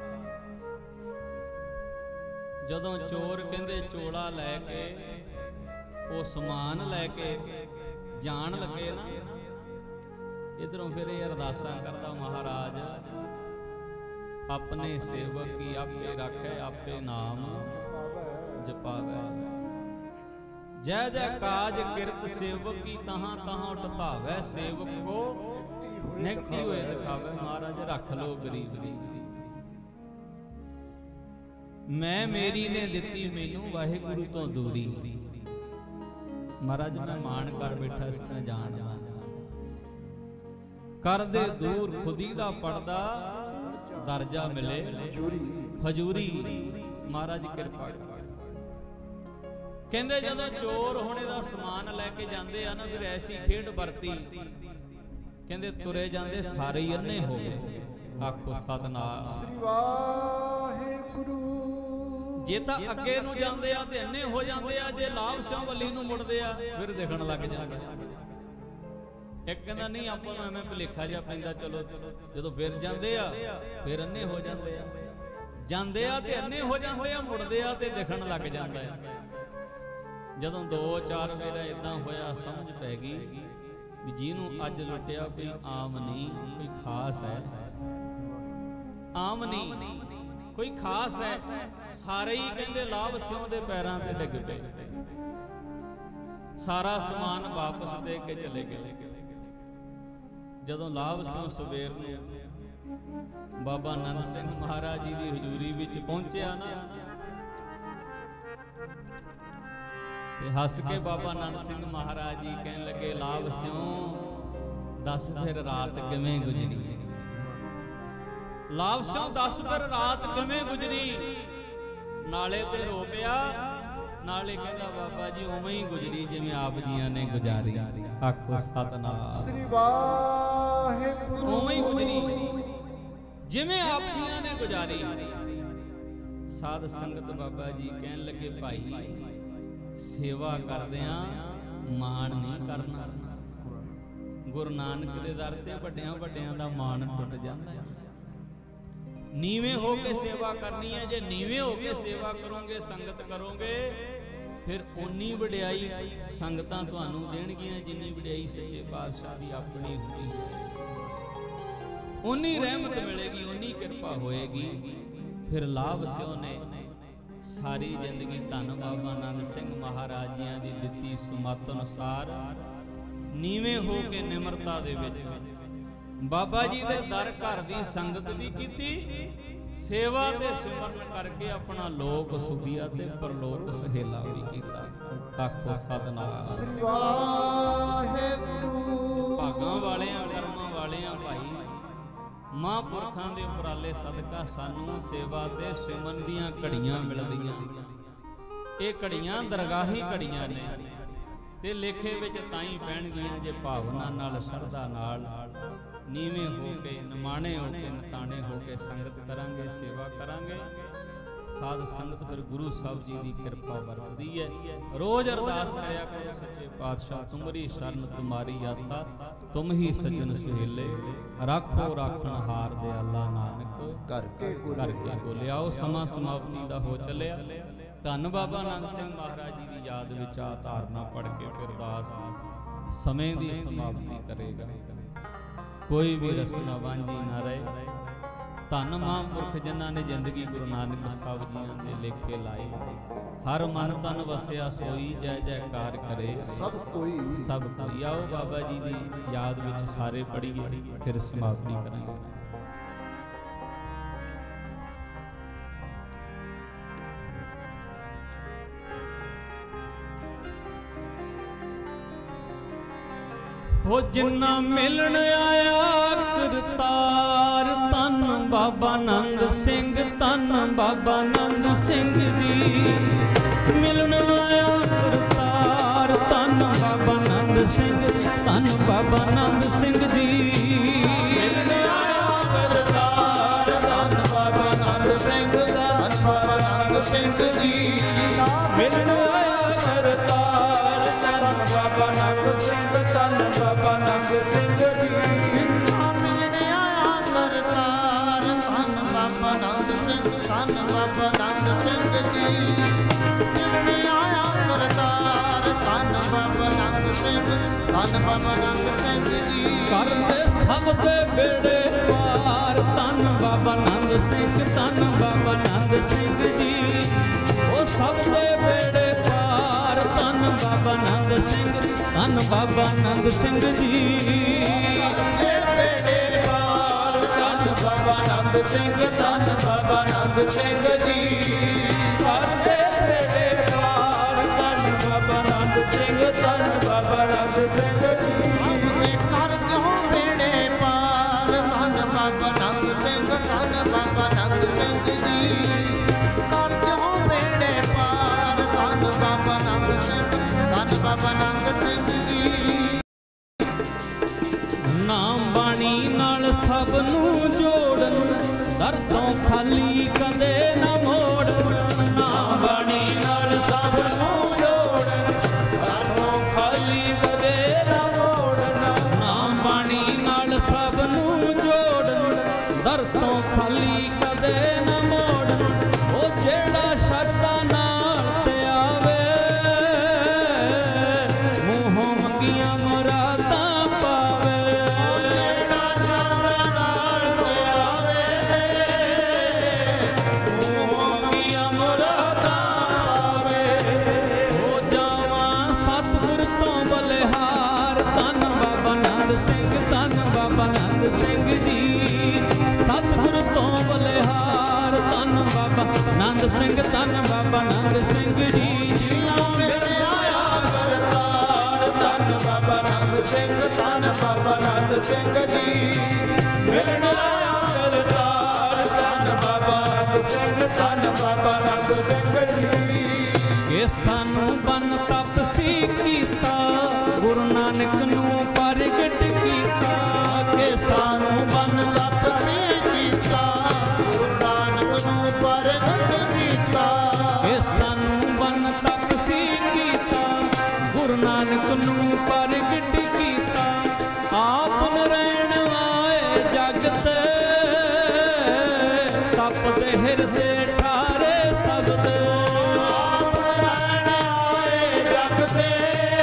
Speaker 1: ਜਦੋਂ ਚੋਰ ਕਹਿੰਦੇ ਚੋਲਾ ਲੈ ਕੇ ਉਹ ਸਮਾਨ ਲੈ ਕੇ ਜਾਣ ਲੱਗੇ ਨਾ, ਇਧਰੋਂ ਫਿਰ ਇਹ ਅਰਦਾਸਾਂ ਕਰਦਾ ਮਹਾਰਾਜ ਆਪਣੇ ਸੇਵਕ ਕੀ ਆਪੇ ਰੱਖੇ, ਆਪੇ ਨਾਮ ਜਪਾਵੇ। ਜੈ ਜੈ ਕਾਜ ਕਿਰਤ ਸੇਵਕ ਕੀ ਤਹਾਂ ਤਹਾਂ ਉਠਾਵੇ, ਸੇਵਕ ਕੋ ਨਿਕਟੀ ਹੋਏ ਦਿਖਾਵੇ। ਮਹਾਰਾਜ ਰੱਖ ਲੋ ਗਰੀਬ ਦੀ। मैं मेरी ने दिती मैनू वाहिगुरु तो दूरी। महाराज मैं मान कर बैठा सी मैं जानदा कर दे दूर खुदी दा पड़दा दर्जा मिले हजूरी। महाराज कृपा कर। कहंदे जदों चोर होने दा समान लैके जांदे आ ना फिर ऐसी खेड वरती कहंदे तुरे जांदे सारे ही अन्ने हो गए। आखो सतनाम
Speaker 2: श्री वाहिगुरू।
Speaker 1: जे तां अगे नूं जांदे आ ते अन्ने हो जांदे आ, जे लाभ सिंह वल्ली नूं मुड़दे आ फिर दिखण लग जांदे। एक कहंदा नहीं आपां नूं एवें भुलेखा जिहा पैंदा, चलो जदों फिर जांदे आ फिर अन्ने हो जांदे आ, जांदे आ ते अन्ने हो जांदे आ, मुड़दे आ ते दिखण लग जांदा है। जदों 2-4 वेरा इदां होया समझ पै गई भी जिहनूं अज लुटिया कोई आम नहीं, कोई खास है। आम नहीं कोई खास है। सारे ही कहंदे लाभ सिंह दे पैरां ते डिग पे, सारा समान वापस दे के चले गए। जदों लाभ सिंह सवेर नूं बाबा नंद सिंह महाराज जी दी हजूरी विच पहुंचिया ना ते हस के बाबा नंद सिंह महाराज जी कहन लगे लाभ सिंह दस फिर रात किवें गुजरी। लाभ सिंह दस फिर रात किवें गुजरी। नाले ते रो पिया, नाले कहंदा बाबा जी उवें ही गुजरी जिवें आप जियां ने गुजारी। आखो सतनाम
Speaker 2: श्री वाहिगुरू।
Speaker 1: उवें ही गुजरी जिवें आप जियां ने गुजारी। साध संगत बाबा जी कहन लगे भाई सेवा करदियां माण नहीं करना। गुरु नानक दे दर ते वड्डियां वड्डियां दा मान टुट जांदा है। नीवें हो के सेवा करनी है। जे नीवें हो के सेवा करोगे, संगत करोगे, फिर उन्नी वडियाई संगतां तुहानूं देणगीਆਂ जिन्नी वडियाई सच्चे पातशाह दी अपनी हुंदी है। उन्नी रहमत मिलेगी, उन्नी कृपा होएगी। फिर लाभ सिंह ने सारी जिंदगी धन बाबा नंद सिंह महाराज जी दी दित्ती सुमत अनुसार नीवें हो के निमरता दे विच बाबा जी दे दर घर दी संगत भी कीती, सेवा ते सिमरन करके अपना लोक सुखिया ते परलोक सहेला भी कीता। आखो सतनाम
Speaker 2: श्री वाहिगुरू।
Speaker 1: भागां वालियां कर्मां वालियां भाई महापुरखां दे उपराले सदका सानू सेवा ते सिमरन दीयां घड़ियां मिलदियां। ਇਹ ਘੜੀਆਂ ਦਰਗਾਹੀ ਘੜੀਆਂ ਨੇ ਤੇ ਲੇਖੇ ਵਿੱਚ ਤਾਂ ਹੀ ਪੈਣਗੀਆਂ ਜੇ ਭਾਵਨਾ ਨਾਲ ਸ਼ਰਧਾ ਨਾਲ ਨੀਵੇਂ ਹੋ ਕੇ ਨਿਮਾਣੇ ਹੋ ਕੇ ਨਤਾਣੇ ਹੋ ਕੇ ਸੰਗਤ ਕਰਾਂਗੇ, ਸੇਵਾ ਕਰਾਂਗੇ। ਸਾਧ ਸੰਗਤ ਫਿਰ ਗੁਰੂ ਸਾਹਿਬ ਜੀ ਦੀ ਕਿਰਪਾ ਵਰਤਦੀ ਹੈ। ਰੋਜ਼ ਅਰਦਾਸ ਕਰਿਆ ਕਰੋ ਸੱਚੇ ਪਾਤਸ਼ਾਹ ਤੁਮਰੀ ਸ਼ਰਨ ਤੁਮਾਰੀ ਆਸਾ ਤੁਮ ਹੀ ਸੱਜਣ ਸੁਹੇਲੇ ਰਾਖੋ ਰਾਖਣ ਹਾਰ ਦੇ ਅੱਲਾ ਨਾਨਕ ਕਰਕੇ ਬੋਲਿਆਓ। ਸਮਾਂ ਸਮਾਪਤੀ ਦਾ ਹੋ ਚੱਲਿਆ। ਧੰਨ ਬਾਬਾ ਆਨੰਦ ਸਿੰਘ ਮਹਾਰਾਜ ਜੀ ਦੀ ਯਾਦ ਵਿੱਚ ਆ ਧਾਰਨਾ ਪੜ੍ਹ ਕੇ ਫਿਰ ਅਰਦਾਸ ਸਮੇਂ ਦੀ ਸਮਾਪਤੀ ਕਰੇਗਾ। ਕੋਈ ਵੀ ਰਸਨਾ ਵਾਂਝੀ ਨਾ ਰਹੇ। ਧੰਨ ਮਹਾਂਪੁਰਖ ਜਿਨ੍ਹਾਂ ਨੇ ਜ਼ਿੰਦਗੀ ਗੁਰੂ ਨਾਨਕ ਸਾਹਿਬ ਜੀਆਂ ਦੇ ਲੇਖੇ ਲਾਏ। ਹਰ ਮਨ ਤਨ ਵਸਿਆ ਸੋਈ ਜੈ ਜੈਕਾਰ ਕਰੇ
Speaker 2: ਸਭ ਕੋਈ।
Speaker 1: ਆਓ ਬਾਬਾ ਜੀ ਦੀ ਯਾਦ ਵਿੱਚ ਸਾਰੇ ਪੜ੍ਹੀਏ ਫਿਰ ਸਮਾਪਤੀ ਕਰਾਂਗੇ। ਹੋ ਜਿੰਨਾ ਮਿਲਣ ਆਇਆ ਕਰਤਾਰ ਧੰਨ ਬਾਬਾ ਆਨੰਦ ਸਿੰਘ, ਧੰਨ ਬਾਬਾ ਆਨੰਦ ਸਿੰਘ ਜੀ। ਮਿਲਣ ਆਇਆ ਕਰਤਾਰ ਧੰਨ ਬਾਬਾ ਆਨੰਦ ਸਿੰਘ, ਧੰਨ ਬਾਬਾ ਆਨੰਦ ਸਿੰਘ ਜੀ।
Speaker 3: ਮਿਲਣ ਆਇਆ ਕਰਤਾਰ ਧੰਨ ਬਾਬਾ ਆਨੰਦ ਸਿੰਘ, ਧੰਨ ਬਾਬਾ ਆਨੰਦ ਸਿੰਘ ਜੀ।
Speaker 1: ਮਿਲਣ ਆਇਆ ਕਰਤਾਰ ਧੰਨ ਬਾਬਾ ਆਨੰਦ ਸਿੰਘ, ਧੰਨ ਬਾਬਾ ਆਨੰਦ ਸਿੰਘ ਜੀ।
Speaker 3: ਮਿਲਣ ਆਇਆ ਕਰਤਾਰ ਧੰਨ ਬਾਬਾ ਆਨੰਦ ਸਿੰਘ, ਧੰਨ ਬਾਬਾ ਆਨੰਦ ਸਿੰਘ ਜੀ। ਮਿਲਣ ਆਇਆ ਕਰਤਾਰ ਧੰਨ ਬਾਬਾ ਆਨੰਦ ਸਿੰਘ, ਧੰਨ ਬਾਬਾ ਆਨੰਦ ਸਿੰਘ ਜੀ।
Speaker 1: ਕਰਦੇ ਸਭ ਦੇ ਬੇੜੇ ਪਾਰ ਧੰਨ ਬਾਬਾ ਆਨੰਦ ਸਿੰਘ, ਧੰਨ ਬਾਬਾ ਆਨੰਦ ਸਿੰਘ ਜੀ। ਉਹ ਸਭ ਦੇ ਬੇੜੇ ਪਾਰ ਧੰਨ ਬਾਬਾ ਆਨੰਦ ਸਿੰਘ, ਧੰਨ ਬਾਬਾ ਆਨੰਦ ਸਿੰਘ ਜੀ।
Speaker 3: ਬੇੜੇ ਪਾਰ ਧੰਨ ਬਾਬਾ ਆਨੰਦ ਸਿੰਘ, ਧੰਨ ਬਾਬਾ ਆਨੰਦ ਸਿੰਘ ਜੀ। ਸਿੰਘ ਜੀ ਮਿਲਣ ਆਇਆ ਕਰਤਾਰ ਧੰਨ ਬਾਬਾ ਨੰਦ ਸਿੰਘ ਧੰਨ ਬਾਬਾ ਨੰਦ ਸਿੰਘ ਜੀ
Speaker 1: ਕਿ ਸਾਨੂੰ ਬਨ ਤਪਸੀ ਕੀਤਾ ਗੁਰੂ ਨਾਨਕ ਨੂੰ ਪ੍ਰਗਟ ਕੀਤਾ
Speaker 3: ਕਿ ਸਾਨੂੰ ਬਨ ਤਪਸੀ ਕੀਤਾ ਗੁਰੂ ਨਾਨਕ ਨੂੰ ਪ੍ਰਗਟ ਕੀਤਾ
Speaker 1: ਕਿ ਸਾਨੂੰ ਬਨ ਤਪਸੀ ਕੀਤਾ ਗੁਰੂ ਨਾਨਕ ਨੂੰ ਪ੍ਰਗਟ ਕੀਤਾ ਆਪ ਨਰੈਣ ਆਏ ਜਗ ਤੇ ਤਪਦੇ ਹਿਰਦੇ ਠਾਰੇ ਸਬਦ
Speaker 3: ਆਪ ਨਰੈਣ ਆਏ ਜਗ ਤੇ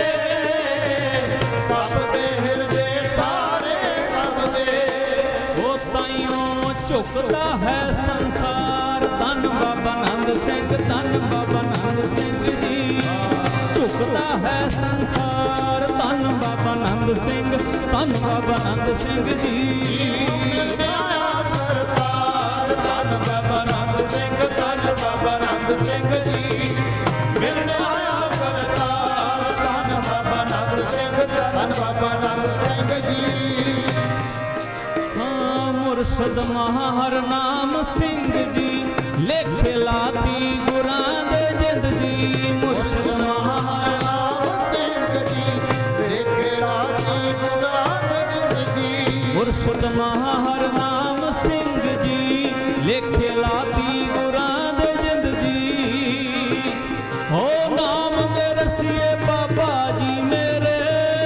Speaker 3: ਤਪਦੇ ਹਿਰਦੇ ਠਾਰੇ ਸਬਦੇ
Speaker 1: ਉਹ ਤਾਈਓ ਝੁਕਦਾ ਹੈ ਸੰਸਾਰ ਧੰਨ ਬਾਬਾ ਨੰਦ ਸਿੰਘ ਧੰਨ ਬਾਬਾ ਨੰਦ ਸਿੰਘ ਜੀ ਝੁਕਦਾ ਹੈ ਸੰਸਾਰ ਧੰਨ ਬਾਬਾ ਨੰਦ ਸਿੰਘ ਧੰਨ ਬਾਬਾ ਨੰਦ ਸਿੰਘ ਜੀ
Speaker 3: ਮਿਲਣ ਆਇਆ ਕਰਤਾਰ ਧੰਨ ਬਾਬਾ ਨੰਦ ਸਿੰਘ ਧੰਨ ਬਾਬਾ ਨੰਦ ਸਿੰਘ ਜੀ ਮਿਲਣ ਆਇਆ ਕਰਤਾਰ ਧੰਨ ਬਾਬਾ ਨੰਦ ਸਿੰਘ ਧੰਨ ਬਾਬਾ ਨੰਦ ਸਿੰਘ ਜੀ
Speaker 1: ਹਾਂ ਮੁਰਸ਼ਦ ਮਹਾਰ ਨਾਮ ਸਿੰਘ ਜੀ ਲੇਖੇ ਲਾਤੀ ਗੁਰਾਂ ਦੇ ਜਿੰਦ ਜੀ ਮੁਰਸ਼ਦ ਮਹਾਰ
Speaker 3: ਨਾਮ ਸਿੰਘ ਜੀ ਦੇਖੇ ਰਾਜੀ ਮੁਰਾਦ ਜ਼ਿੰਦਗੀ
Speaker 1: ਮੁਰਸ਼ਦ ਮਹਾਰ ਨਾਮ ਸਿੰਘ ਜੀ ਲੇਖੇ ਲਾਤੀ ਗੁਰਾਂ ਦੇ ਜਿੰਦ ਜੀ ਹੋ ਨਾਮ ਦੇ ਰਸੀਏ ਬਾਬਾ ਜੀ ਮੇਰੇ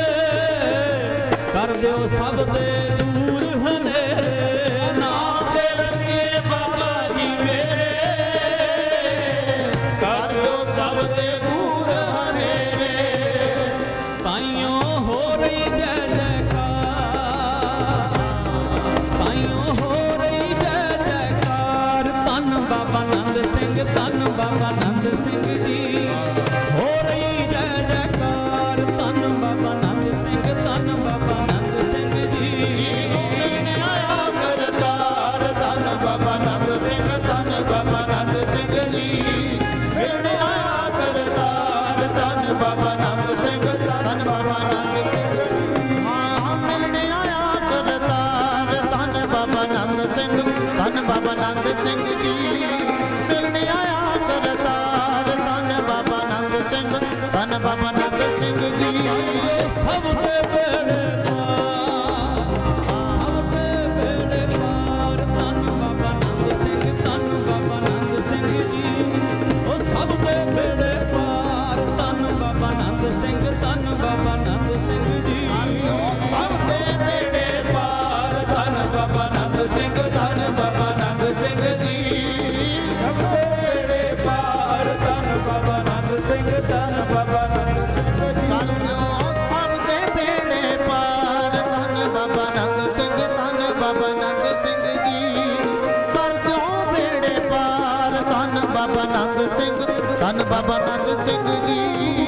Speaker 1: ਕਰ ਦਿਓ ਸਭ ਦੇ ਦੂਰ ਹਨੇਰੇ ਨਾਮ
Speaker 3: ਦੇ ਰਸੀਏ ਬਾਬਾ ਜੀ ਮੇਰੇ ਕਰ ਦਿਓ ਸਭ ਦੇ ਦੂਰ ਹਨੇਰੇ
Speaker 1: ਤਾਈਓ ਹੋ ਰਹੀ ਜੈ ਜੈਕਾਰ ਤਾਈਓ ਹੋ ਰਹੀ ਜੈ ਜੈਕਾਰ ਧੰਨ ਬਾਬਾ ਨੰਦ ਸਿੰਘ ਧੰਨ ਬਾਬਾ ਨੰਦ ਸਿੰਘ ਜੀ ਹੋ ਰਹੀ ਜੈ ਜੈਕਾਰ ਧੰਨ ਬਾਬਾ ਨੰਦ ਸਿੰਘ ਧੰਨ ਬਾਬਾ ਨੰਦ ਸਿੰਘ ਜੀ
Speaker 3: ਮਿਲਣ ਆਇਆ ਕਰਤਾਰ ਧੰਨ ਬਾਬਾ ਨੰਦ ਸਿੰਘ ਧੰਨ ਬਾਬਾ ਨੰਦ ਸਿੰਘ ਜੀ ਮਿਲਣ ਆਇਆ ਕਰਤਾਰ ਧੰਨ ਬਾਬਾ ਨੰਦ ਸਿੰਘ ਧੰਨ ਬਾਬਾ ਨੰਦ ਸਿੰਘ ਹਾਂ ਮਿਲਣ ਆਇਆ ਕਰਤਾਰ ਧੰਨ ਬਾਬਾ ਨੰਦ ਸਿੰਘ ਧੰਨ ਬਾਬਾ ਨੰਦ ਸਿੰਘ ਜੀ ਮਿਲਣ ਆਇਆ ਕਰਤਾਰ ਧੰਨ ਬਾਬਾ ਨੰਦ ਸਿੰਘ ਧੰਨ ਬਾਬਾ ਨੰਦ ਸਿੰਘ ਜੀ
Speaker 1: ਸਭ ਦੇ ਬੇੜੇ ਪਾਰ ਸਭ ਦੇ ਬੇੜੇ ਪਾਰ ਧੰਨ ਬਾਬਾ ਨੰਦ ਸਿੰਘ ਧੰਨ ਬਾਬਾ ਨੰਦ ਸਿੰਘ ਜੀ ਉਹ ਸਭ ਦੇ ਬੇੜੇ ਪਾਰ ਧੰਨ ਬਾਬਾ ਨੰਦ ਸਿੰਘ ਧੰਨ ਬਾਬਾ ਨੰਦ ਸਿੰਘ ਜੀ
Speaker 3: ਸਭ ਦੇ ਬੇੜੇ ਪਾਰ ਧੰਨ ਬਾਬਾ ਨੰਦ ਸਿੰਘ ਧੰਨ ਬਾਬਾ ਨੰਦ ਸਿੰਘ ਜੀ ਸਭ ਦੇ ਬੇੜੇ ਪਾਰ ਧੰਨ ਬਾਬਾ ਨੰਦ ਸਿੰਘ ਧੰਨ ਬਾਬਾ ਨੰਦ ਸਿੰਘ ਸਭ ਦੇ ਬੇੜੇ ਪਾਰ ਧੰਨ ਬਾਬਾ ਨੰਦ ਸਿੰਘ ਧੰਨ ਬਾਬਾ ਨੰਦ ਸਿੰਘ ਜੀ ਕਰ ਦਿਓ ਬੇੜੇ ਪਾਰ ਧੰਨ ਬਾਬਾ ਨੰਦ ਸਿੰਘ ਧੰਨ ਬਾਬਾ ਨੰਦ ਸਿੰਘ ਜੀ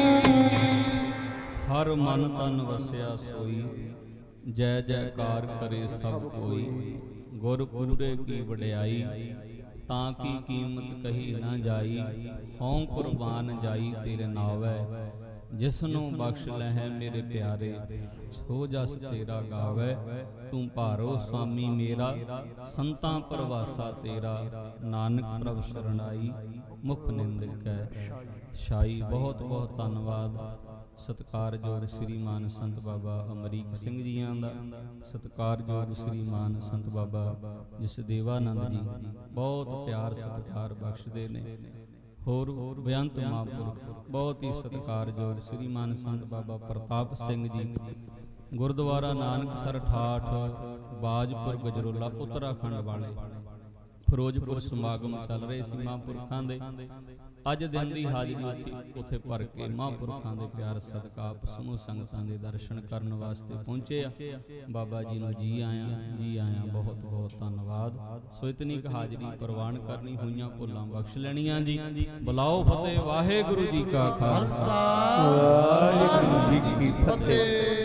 Speaker 1: ਹਰ ਮਨ ਤਨ ਵਸਿਆ ਸੋਈ ਜੈ ਜੈਕਾਰ ਕਰੇ ਸਭ ਕੋਈ ਗੁਰ ਪੂਰੇ ਕੀ ਵਡਿਆਈ ਤਾਂ ਕੀ ਕੀਮਤ ਕਹੀ ਨਾ ਜਾਈ ਹਉ ਕੁਰਬਾਨ ਜਾਈ ਤੇਰੇ ਨਾਵੈ ਜਿਸ ਨੂੰ ਬਖਸ਼ ਲਹਿ ਮੇਰੇ ਪਿਆਰੇ ਸੋ ਜਸ ਤੇਰਾ ਗਾਵੈ ਤੂੰ ਭਾਰੋ ਸੁਆਮੀ ਮੇਰਾ ਸੰਤਾਂ ਪਰਵਾਸਾ ਤੇਰਾ ਨਾਨਕ ਪ੍ਰਭ ਸ਼ਰਣਾਈ ਮੁਖ ਨਿੰਦਕੈ ਸ਼ਾਈ ਬਹੁਤ ਬਹੁਤ ਧੰਨਵਾਦ ਸਤਿਕਾਰਯੋਗ ਸ੍ਰੀਮਾਨ ਸੰਤ ਬਾਬਾ ਅਮਰੀਕ ਸਿੰਘ ਜੀਆਂ ਦਾ ਸਤਿਕਾਰਯੋਗ ਸ੍ਰੀਮਾਨ ਸੰਤ ਬਾਬਾ ਜਸਦੇਵਾਨੰਦ ਜੀ ਬਹੁਤ ਪਿਆਰ ਸਤਿਕਾਰ ਬਖਸ਼ਦੇ ਨੇ ਹੋਰ ਬੇਅੰਤ ਮਹਾਂਪੁਰਖ ਬਹੁਤ ਹੀ ਸਤਿਕਾਰਯੋਗ ਸ੍ਰੀਮਾਨ ਸੰਤ ਬਾਬਾ ਪ੍ਰਤਾਪ ਸਿੰਘ ਜੀ ਗੁਰਦੁਆਰਾ ਨਾਨਕਸਰ ਠਾਠ ਬਾਜਪੁਰ ਗਜਰੋਲਾ ਉੱਤਰਾਖੰਡ ਵਾਲੇ ਫਿਰੋਜ਼ਪੁਰ ਸਮਾਗਮ ਚੱਲ ਰਹੇ ਸੀ ਮਹਾਂਪੁਰਖਾਂ ਦੇ ਅੱਜ ਦਿਨ ਦੀ ਹਾਜ਼ਰੀ ਉੱਥੇ ਭਰ ਕੇ ਮਹਾਂਪੁਰਖਾਂ ਦੇ ਪਿਆਰ ਸਦਕਾ ਆਪ ਸਮੂਹ ਸੰਗਤਾਂ ਦੇ ਦਰਸ਼ਨ ਕਰਨ ਵਾਸਤੇ ਪਹੁੰਚੇ ਆ ਬਾਬਾ ਜੀ ਨੂੰ ਜੀ ਆਇਆਂ ਬਹੁਤ ਬਹੁਤ ਧੰਨਵਾਦ ਸੋ ਇਤਨੀ ਕੁ ਹਾਜ਼ਰੀ ਪ੍ਰਵਾਨ ਕਰਨੀ ਹੋਈਆਂ ਭੁੱਲਾਂ ਬਖਸ਼ ਲੈਣੀਆਂ ਜੀ ਬੁਲਾਓ ਫਤਿਹ ਵਾਹਿਗੁਰੂ ਜੀ ਕਾ ਖਾਲਸਾ
Speaker 2: ਵਾਹਿਗੁਰੂ ਜੀ ਕੀ ਫਤਿਹ।